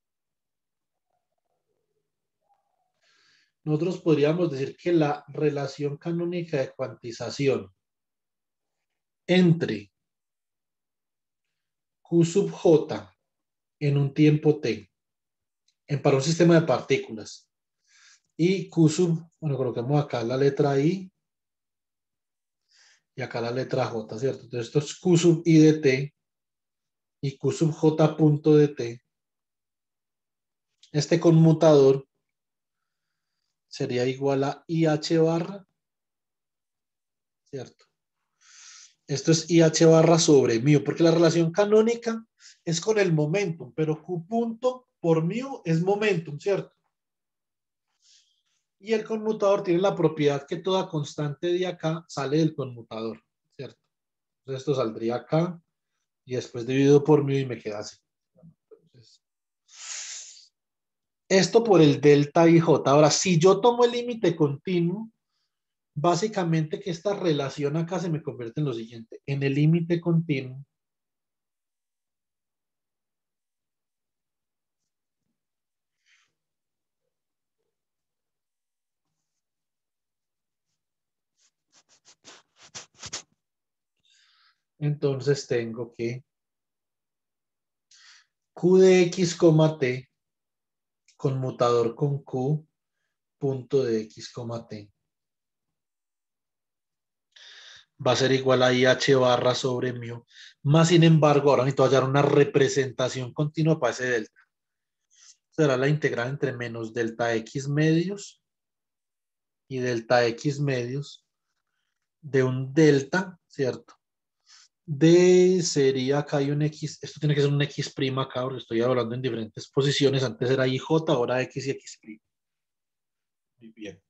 nosotros podríamos decir que la relación canónica de cuantización entre Q sub J en un tiempo T, en, para un sistema de partículas, y Q sub, bueno, coloquemos acá la letra I y acá la letra J, ¿cierto? Entonces esto es Q sub I de T y Q sub J punto de T. Este conmutador sería igual a I H barra, ¿cierto? Esto es I H barra sobre mu, porque la relación canónica es con el momentum, pero Q punto por mu es momentum, ¿cierto? Y el conmutador tiene la propiedad que toda constante de acá sale del conmutador, ¿cierto? Entonces esto saldría acá y después dividido por mu y me queda así. Entonces, esto por el delta I J. Ahora, si yo tomo el límite continuo, básicamente que esta relación acá se me convierte en lo siguiente. En el límite continuo, entonces tengo que Q de X, T, conmutador con Q, punto de X, T. Va a ser igual a I H barra sobre mu. Más sin embargo, ahora necesito hallar una representación continua para ese delta. Será la integral entre menos delta X medios y delta X medios de un delta, ¿cierto? De sería acá hay un X, esto tiene que ser un X' acá, porque estoy hablando en diferentes posiciones. Antes era I J, ahora X y X'. Muy bien.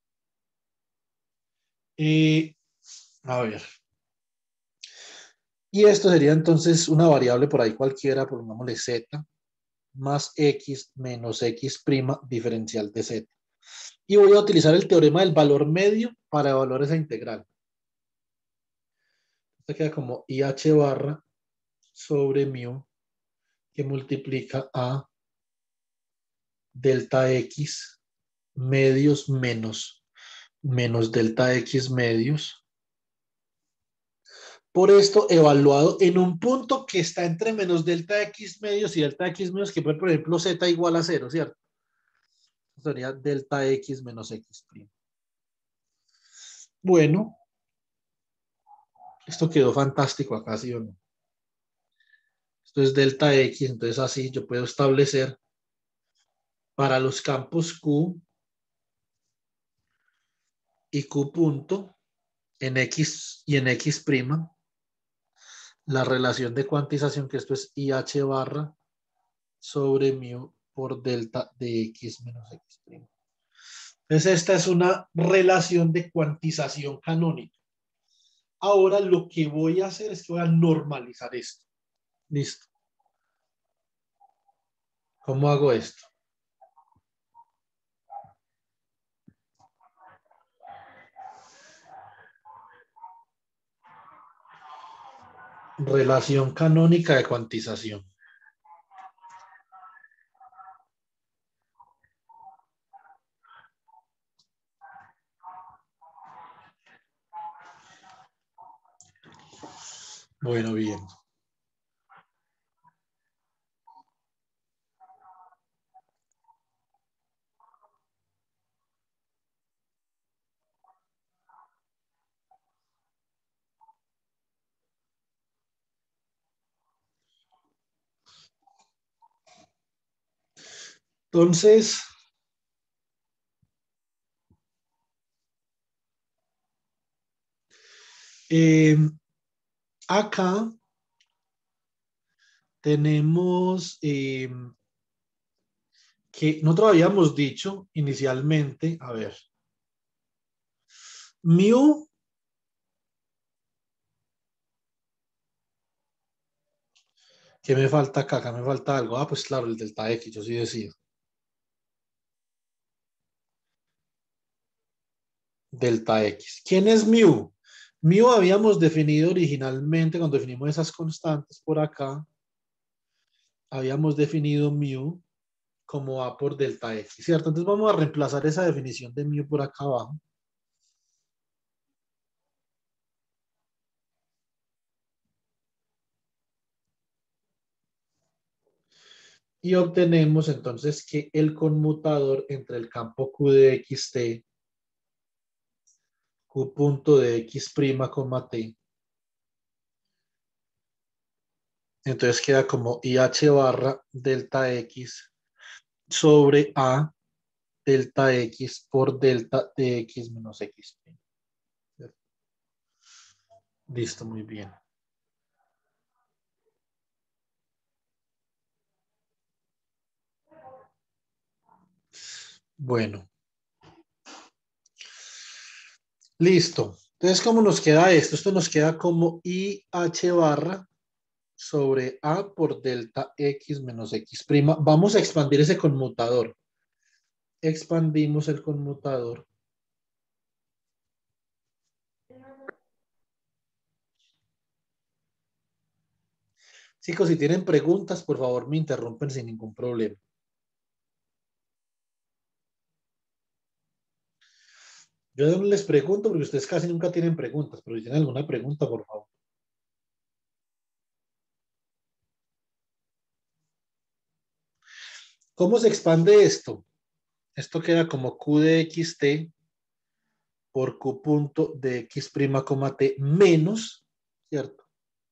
Y a ver. Y esto sería entonces una variable por ahí cualquiera, pongámosle Z, más X menos X' diferencial de Z. Y voy a utilizar el teorema del valor medio para evaluar esa integral. Esto queda como I H barra sobre mu que multiplica a delta X medios menos, menos delta X medios. Por esto evaluado en un punto que está entre menos delta X medios y delta X medios, que puede, por ejemplo, Z igual a cero, ¿cierto? Sería delta X menos X primo. Bueno, esto quedó fantástico acá, ¿sí o no? Esto es delta X, entonces así yo puedo establecer para los campos Q y Q punto en X y en X prima la relación de cuantización, que esto es I H barra sobre mu por delta de X menos X prima. Entonces esta es una relación de cuantización canónica. Ahora lo que voy a hacer es que voy a normalizar esto. Listo. ¿Cómo hago esto? Relación canónica de cuantización. Bueno, bien. Entonces, eh, acá tenemos eh, que nosotros habíamos dicho inicialmente, a ver, mu, ¿qué me falta acá? Acá me falta algo. Ah, pues claro, el delta X, yo sí decía. Delta X. ¿Quién es mu? Mu habíamos definido originalmente, cuando definimos esas constantes por acá, habíamos definido mu como A por delta X, ¿cierto? Entonces vamos a reemplazar esa definición de mu por acá abajo. Y obtenemos entonces que el conmutador entre el campo Q de xt, Q punto de x prima, t, entonces queda como I H barra delta X sobre A delta X por delta de X menos X prima. Listo, muy bien. Bueno. Listo. Entonces, ¿cómo nos queda esto? Esto nos queda como I H barra sobre A por delta X menos X prima. Vamos a expandir ese conmutador. Expandimos el conmutador. Chicos, si tienen preguntas, por favor me interrumpen sin ningún problema. Yo no les pregunto porque ustedes casi nunca tienen preguntas, pero si tienen alguna pregunta, por favor. ¿Cómo se expande esto? Esto queda como Q de xt por Q punto de x prima, t menos, ¿cierto?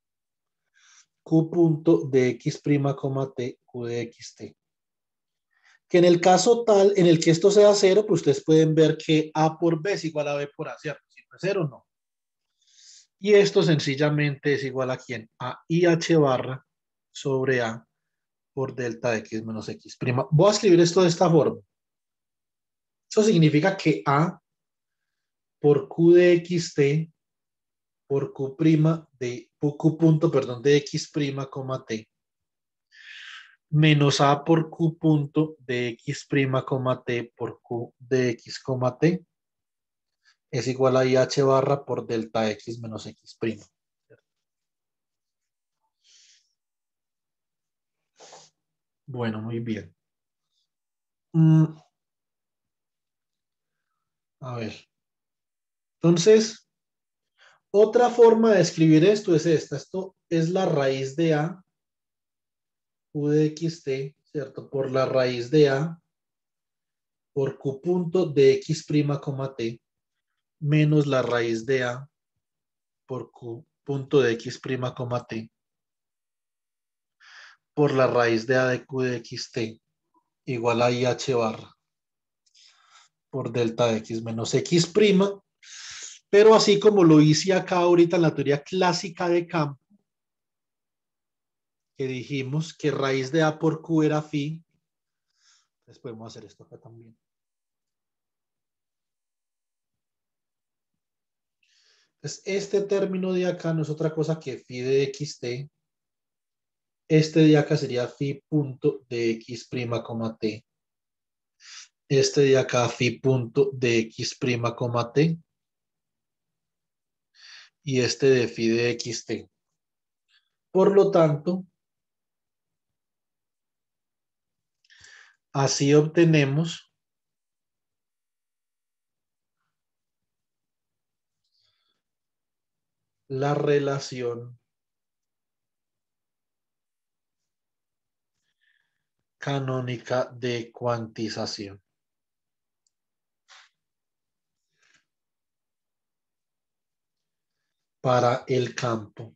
Q punto de x prima, t, Q de xt. Que en el caso tal, en el que esto sea cero, pues ustedes pueden ver que A por B es igual a B por A, ¿cierto? Si no es cero, no. Y esto sencillamente es igual a ¿quién? A I H barra sobre A por delta X menos X prima. Voy a escribir esto de esta forma. Eso significa que A por Q de xt por Q prima de Q punto, perdón, de X prima, t menos A por Q punto de X prima, t por Q de X, t es igual a I H barra por delta X menos X prima. Bueno, muy bien. Mm, a ver. Entonces, otra forma de escribir esto es esta. Esto es la raíz de A, Q de X T, ¿cierto? Por la raíz de A por Q punto de X prima, coma T, menos la raíz de A por Q punto de X prima, coma T, por la raíz de A de Q de X T, igual a I H barra por delta de X menos X prima. Pero así como lo hice acá ahorita en la teoría clásica de campo, que dijimos que raíz de A por Q era phi, entonces podemos hacer esto acá también. Entonces, este término de acá no es otra cosa que phi de xt. Este de acá sería phi punto de x prima, coma t. Este de acá phi punto de x prima, coma t. Y este de phi de xt. Por lo tanto, así obtenemos la relación canónica de cuantización para el campo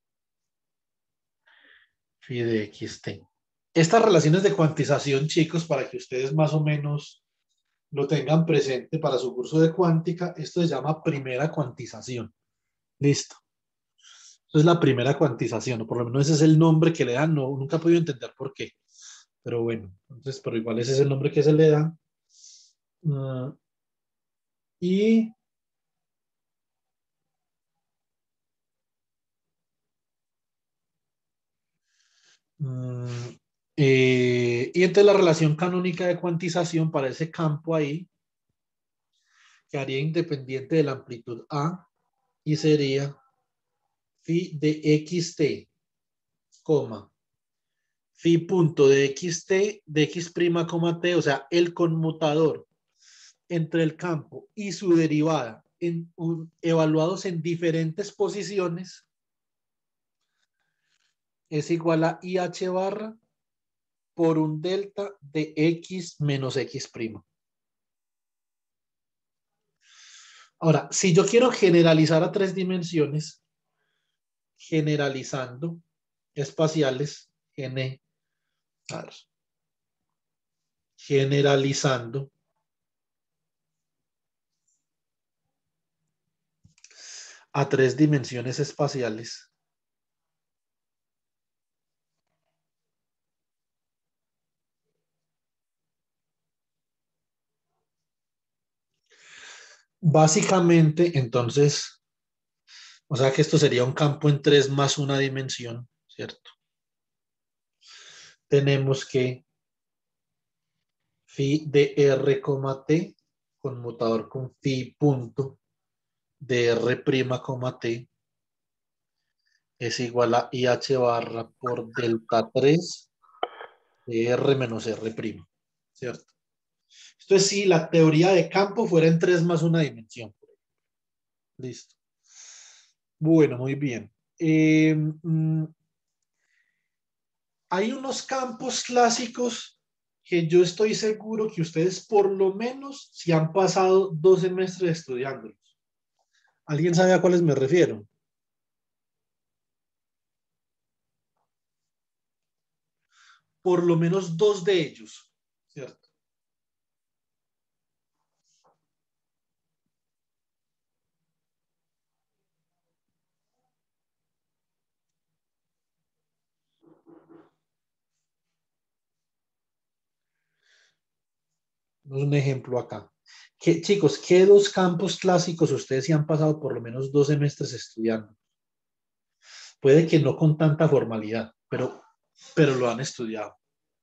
phi de xt. Estas relaciones de cuantización, chicos, para que ustedes más o menos lo tengan presente para su curso de cuántica, esto se llama primera cuantización. Listo. Eso es la primera cuantización, o por lo menos ese es el nombre que le dan. No, nunca he podido entender por qué. Pero bueno, entonces, pero igual ese es el nombre que se le da. Uh, y uh, eh, y entonces la relación canónica de cuantización para ese campo ahí quedaría independiente de la amplitud A y sería phi de xt, coma, phi punto de xt de x prima, coma t, o sea, el conmutador entre el campo y su derivada en, un, evaluados en diferentes posiciones es igual a I H barra por un delta de x menos x prima. Ahora, si yo quiero generalizar a tres dimensiones, generalizando espaciales, N, generalizando a tres dimensiones espaciales, básicamente, entonces, o sea que esto sería un campo en tres más una dimensión, ¿cierto? Tenemos que phi de r, t, conmutador con phi punto de r prima, t, es igual a I H barra por delta tres de r menos r prima, ¿cierto? Esto es si la teoría de campo fuera en tres más una dimensión. Listo. Bueno, muy bien. Eh, mm, hay unos campos clásicos que yo estoy seguro que ustedes por lo menos si han pasado dos semestres estudiándolos. ¿Alguien sabe a cuáles me refiero? Por lo menos dos de ellos, ¿cierto? Un ejemplo acá. ¿Qué, chicos, ¿qué dos campos clásicos ustedes sí han pasado por lo menos dos semestres estudiando? Puede que no con tanta formalidad, pero, pero lo han estudiado.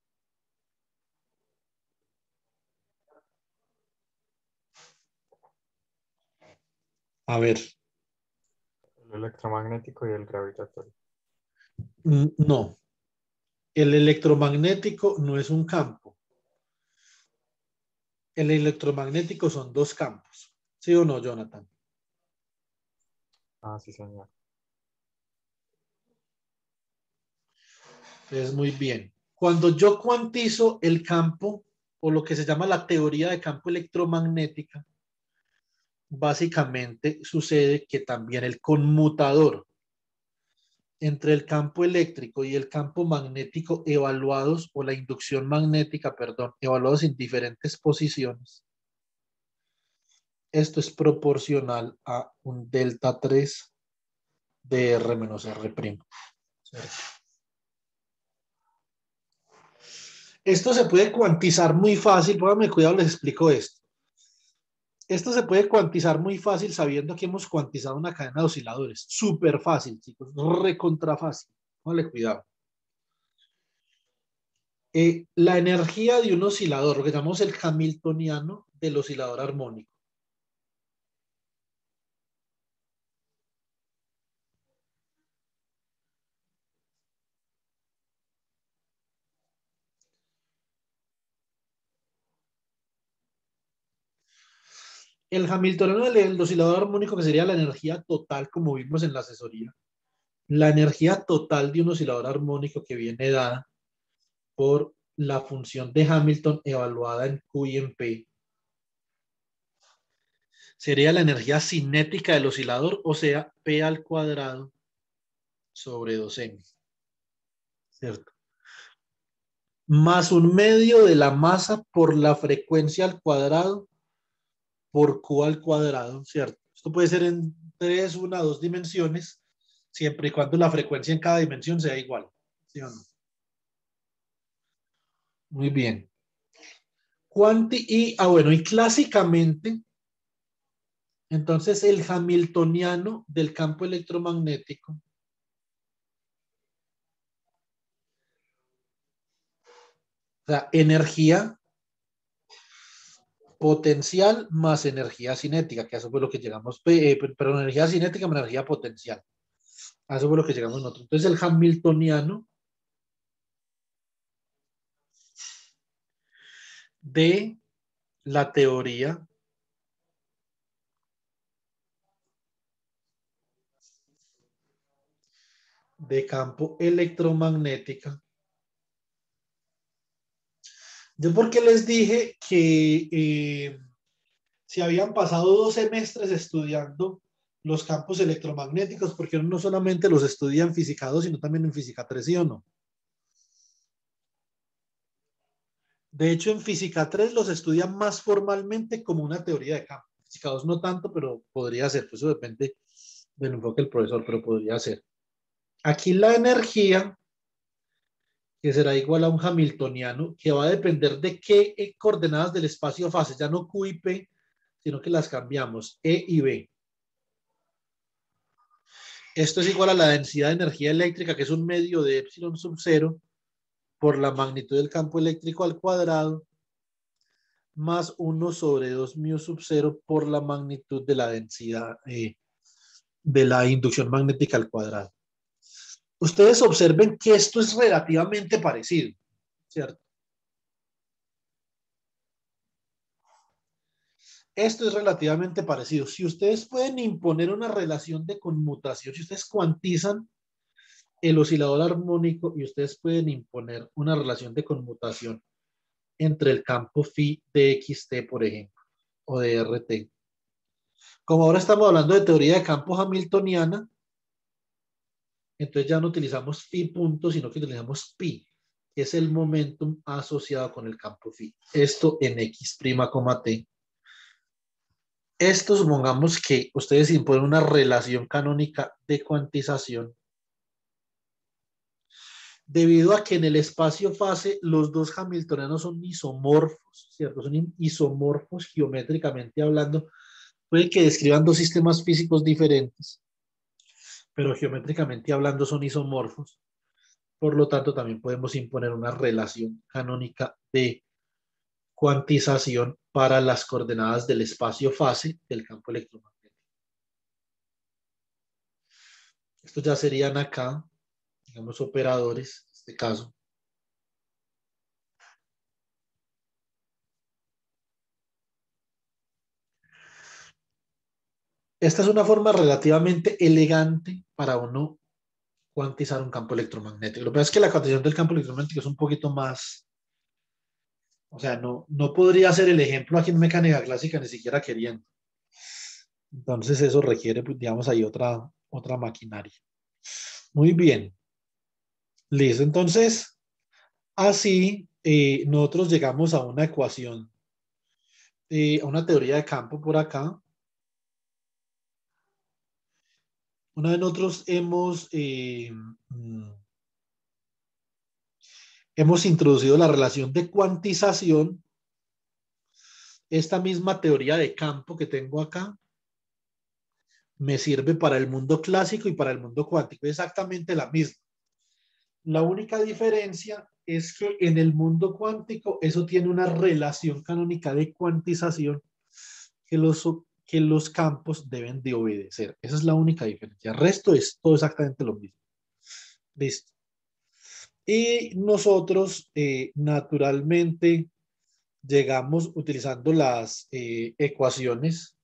A ver. El electromagnético y el gravitatorio. No. El electromagnético no es un campo. El electromagnético son dos campos. ¿Sí o no, Jonathan? Ah, sí, señor. Entonces, muy bien. Cuando yo cuantizo el campo, o lo que se llama la teoría de campo electromagnética, básicamente sucede que también el conmutador entre el campo eléctrico y el campo magnético evaluados, o la inducción magnética, perdón, evaluados en diferentes posiciones, esto es proporcional a un delta tres de R menos R'. ¿Cierto? Esto se puede cuantizar muy fácil, pónganme cuidado, les explico esto. Esto se puede cuantizar muy fácil sabiendo que hemos cuantizado una cadena de osciladores. Súper fácil, chicos, recontra fácil. Pónganle cuidado. Eh, la energía de un oscilador, lo que llamamos el hamiltoniano del oscilador armónico. El hamiltoniano del oscilador armónico, que sería la energía total, como vimos en la asesoría. La energía total de un oscilador armónico que viene dada por la función de Hamilton evaluada en Q y en P. Sería la energía cinética del oscilador, o sea, P al cuadrado sobre dos eme. ¿Cierto? Más un medio de la masa por la frecuencia al cuadrado por Q al cuadrado, ¿cierto? Esto puede ser en tres, una, dos dimensiones, siempre y cuando la frecuencia en cada dimensión sea igual, ¿sí o no? Muy bien. Cuanti y, ah, bueno, y clásicamente, entonces el hamiltoniano del campo electromagnético o sea, energía potencial más energía cinética, que a eso fue lo que llegamos, eh, pero energía cinética más energía potencial. A eso fue lo que llegamos nosotros. Entonces el hamiltoniano de la teoría de campo electromagnética. Yo porque les dije que eh, si habían pasado dos semestres estudiando los campos electromagnéticos, porque uno no solamente los estudia en física dos, sino también en física tres, ¿sí o no? De hecho, en física tres los estudian más formalmente como una teoría de campo. En física dos no tanto, pero podría ser. Pues eso depende del enfoque del profesor, pero podría ser. Aquí la energía, que será igual a un hamiltoniano, que va a depender de qué coordenadas del espacio-fase, ya no Q y P, sino que las cambiamos, E y B. Esto es igual a la densidad de energía eléctrica, que es un medio de epsilon sub cero, por la magnitud del campo eléctrico al cuadrado, más uno sobre dos mu sub cero por la magnitud de la densidad eh, de la inducción magnética al cuadrado. Ustedes observen que esto es relativamente parecido, ¿cierto? Esto es relativamente parecido. Si ustedes pueden imponer una relación de conmutación, si ustedes cuantizan el oscilador armónico y ustedes pueden imponer una relación de conmutación entre el campo phi de X T, por ejemplo, o de R T. Como ahora estamos hablando de teoría de campo hamiltoniana, entonces ya no utilizamos phi punto, sino que utilizamos pi, que es el momentum asociado con el campo phi. Esto en X', T. Esto supongamos que ustedes imponen una relación canónica de cuantización debido a que en el espacio-fase los dos hamiltonianos son isomorfos, ¿cierto? Son isomorfos geométricamente hablando. Puede que describan dos sistemas físicos diferentes, pero geométricamente hablando son isomorfos. Por lo tanto, también podemos imponer una relación canónica de cuantización para las coordenadas del espacio-fase del campo electromagnético. Estos ya serían acá, digamos, operadores, en este caso. esta es una forma relativamente elegante para uno cuantizar un campo electromagnético. Lo que pasa es que la cuantización del campo electromagnético es un poquito más, o sea, no, no podría ser el ejemplo aquí en mecánica clásica ni siquiera queriendo. Entonces eso requiere, pues, digamos, ahí otra, otra maquinaria. Muy bien. Listo. Entonces, así eh, nosotros llegamos a una ecuación, eh, a una teoría de campo por acá. Una vez nosotros hemos, eh, mm, hemos introducido la relación de cuantización, esta misma teoría de campo que tengo acá me sirve para el mundo clásico y para el mundo cuántico. Es exactamente la misma. La única diferencia es que en el mundo cuántico eso tiene una relación canónica de cuantización que los, que los campos deben de obedecer. Esa es la única diferencia. El resto es todo exactamente lo mismo. Listo. Y nosotros, eh, naturalmente, llegamos utilizando las eh, ecuaciones.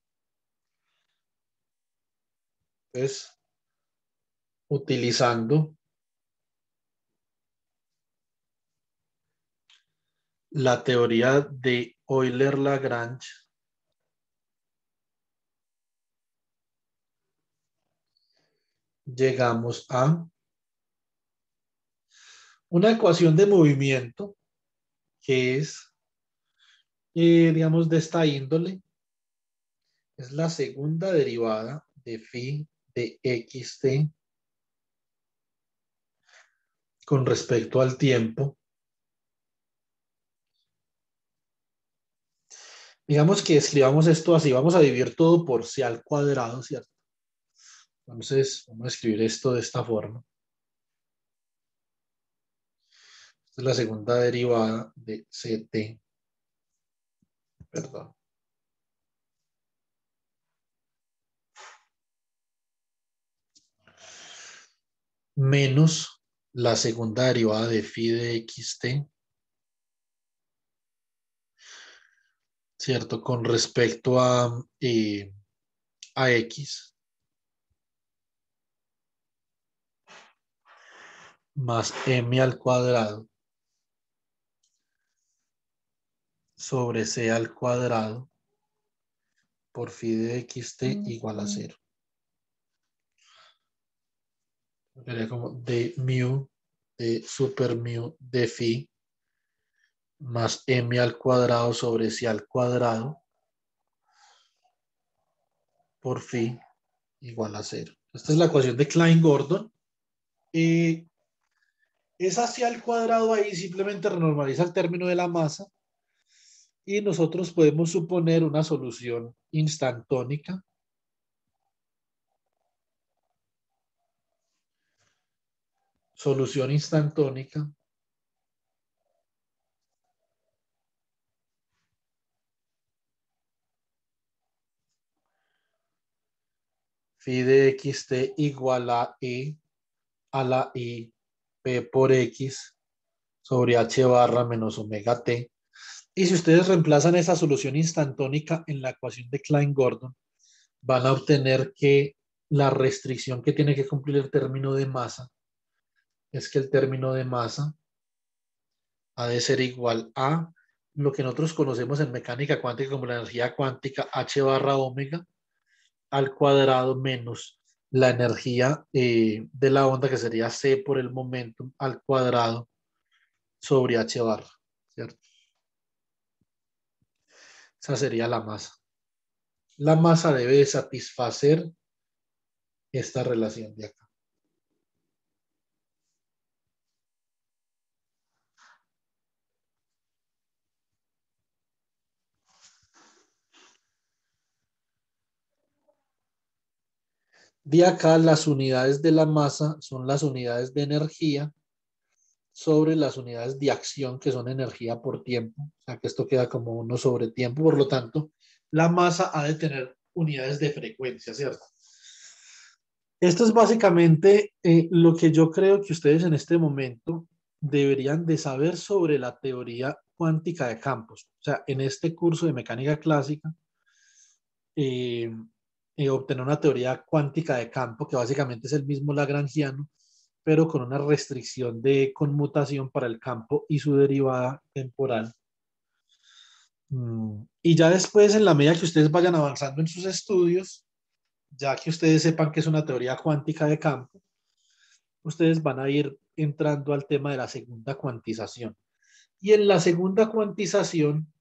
Pues, utilizando la teoría de Euler-Lagrange, llegamos a una ecuación de movimiento que es, eh, digamos, de esta índole. Es la segunda derivada de phi de xt con respecto al tiempo. Digamos que escribamos esto así. Vamos a dividir todo por c al cuadrado, ¿cierto? Entonces, vamos a escribir esto de esta forma. Esta es la segunda derivada de ct. Perdón. Menos la segunda derivada de phi de xt, ¿cierto? Con respecto a, eh, a x, más m al cuadrado sobre c al cuadrado por phi de xt igual a cero. Sería como de mu, de super mu de phi, más m al cuadrado sobre c al cuadrado por phi igual a cero. Esta es la ecuación de Klein-Gordon. Eh, esa c al cuadrado ahí simplemente renormaliza el término de la masa y nosotros podemos suponer una solución instantónica solución instantónica phi de xt igual a e a la i p por x sobre h barra menos omega t. Y si ustedes reemplazan esa solución instantónica en la ecuación de Klein-Gordon, van a obtener que la restricción que tiene que cumplir el término de masa es que el término de masa ha de ser igual a lo que nosotros conocemos en mecánica cuántica como la energía cuántica h barra omega al cuadrado menos la energía eh, de la onda, que sería c por el momentum al cuadrado sobre h barra, ¿cierto? Esa sería la masa. La masa debe satisfacer esta relación de acá. De acá las unidades de la masa son las unidades de energía sobre las unidades de acción, que son energía por tiempo. O sea que esto queda como uno sobre tiempo. Por lo tanto, la masa ha de tener unidades de frecuencia, ¿cierto? Esto es básicamente eh, lo que yo creo que ustedes en este momento deberían de saber sobre la teoría cuántica de campos. O sea, en este curso de mecánica clásica, eh, eh, obtener una teoría cuántica de campo, que básicamente es el mismo lagrangiano, pero con una restricción de conmutación para el campo y su derivada temporal. Mm, Y ya después, en la medida que ustedes vayan avanzando en sus estudios, ya que ustedes sepan que es una teoría cuántica de campo, ustedes van a ir entrando al tema de la segunda cuantización. Y en la segunda cuantización,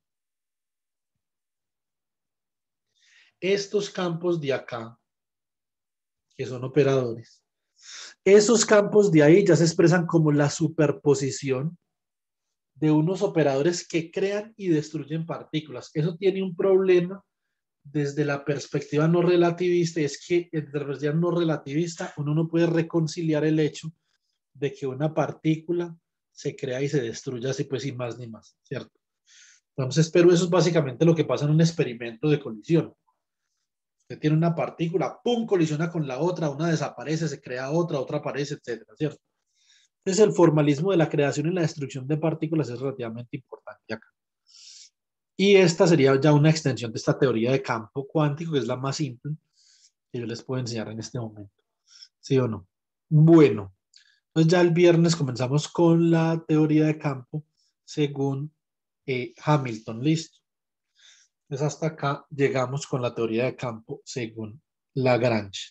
estos campos de acá, que son operadores, esos campos de ahí ya se expresan como la superposición de unos operadores que crean y destruyen partículas. Eso tiene un problema desde la perspectiva no relativista, es que desde la perspectiva no relativista uno no puede reconciliar el hecho de que una partícula se crea y se destruya así pues sin más ni más, ¿cierto? Entonces, pero eso es básicamente lo que pasa en un experimento de colisión. Usted tiene una partícula, pum, colisiona con la otra, una desaparece, se crea otra, otra aparece, etcétera, ¿cierto? Entonces, el formalismo de la creación y la destrucción de partículas es relativamente importante acá. Y esta sería ya una extensión de esta teoría de campo cuántico, que es la más simple que yo les puedo enseñar en este momento. ¿Sí o no? Bueno, entonces ya el viernes comenzamos con la teoría de campo según eh, Hamilton, listo. Entonces hasta acá llegamos con la teoría de campo según Lagrange.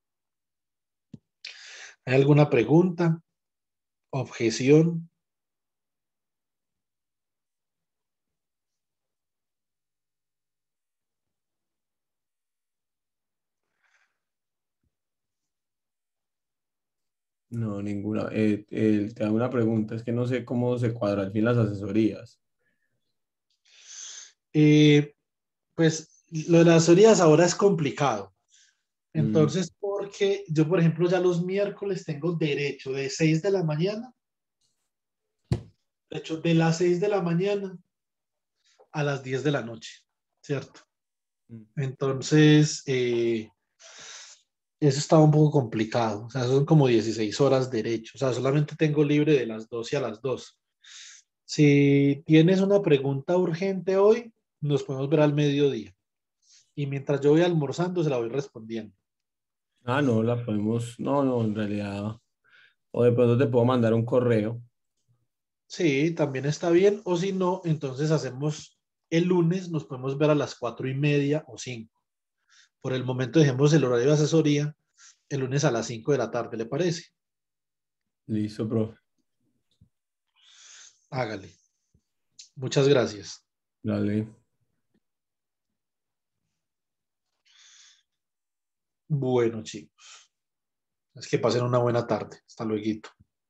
¿Hay alguna pregunta? ¿Objeción? No, ninguna. Eh, eh, te hago una pregunta, es que no sé cómo se cuadra al fin las asesorías. Eh, pues lo de las teorías ahora es complicado. Mm, Entonces, porque yo, por ejemplo, ya los miércoles tengo derecho de seis de la mañana, de hecho, de las seis de la mañana a las diez de la noche, ¿cierto? mm. Entonces, eh, eso estaba un poco complicado. O sea, son como dieciséis horas derecho. O sea, solamente tengo libre de las doce a las dos. Si tienes una pregunta urgente hoy, nos podemos ver al mediodía. Y mientras yo voy almorzando, se la voy respondiendo. Ah, no, la podemos, no, no, en realidad, o de pronto te puedo mandar un correo. Sí, también está bien. O si no, entonces hacemos el lunes, nos podemos ver a las cuatro y media o cinco. Por el momento dejemos el horario de asesoría el lunes a las cinco de la tarde, ¿le parece? Listo, profe. Hágale. Muchas gracias. Dale. Bueno, chicos, es que pasen una buena tarde. Hasta luego.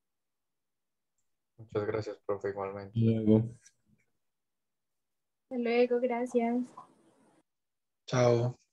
Muchas gracias, profe, igualmente. Luego. Hasta luego, gracias. Chao.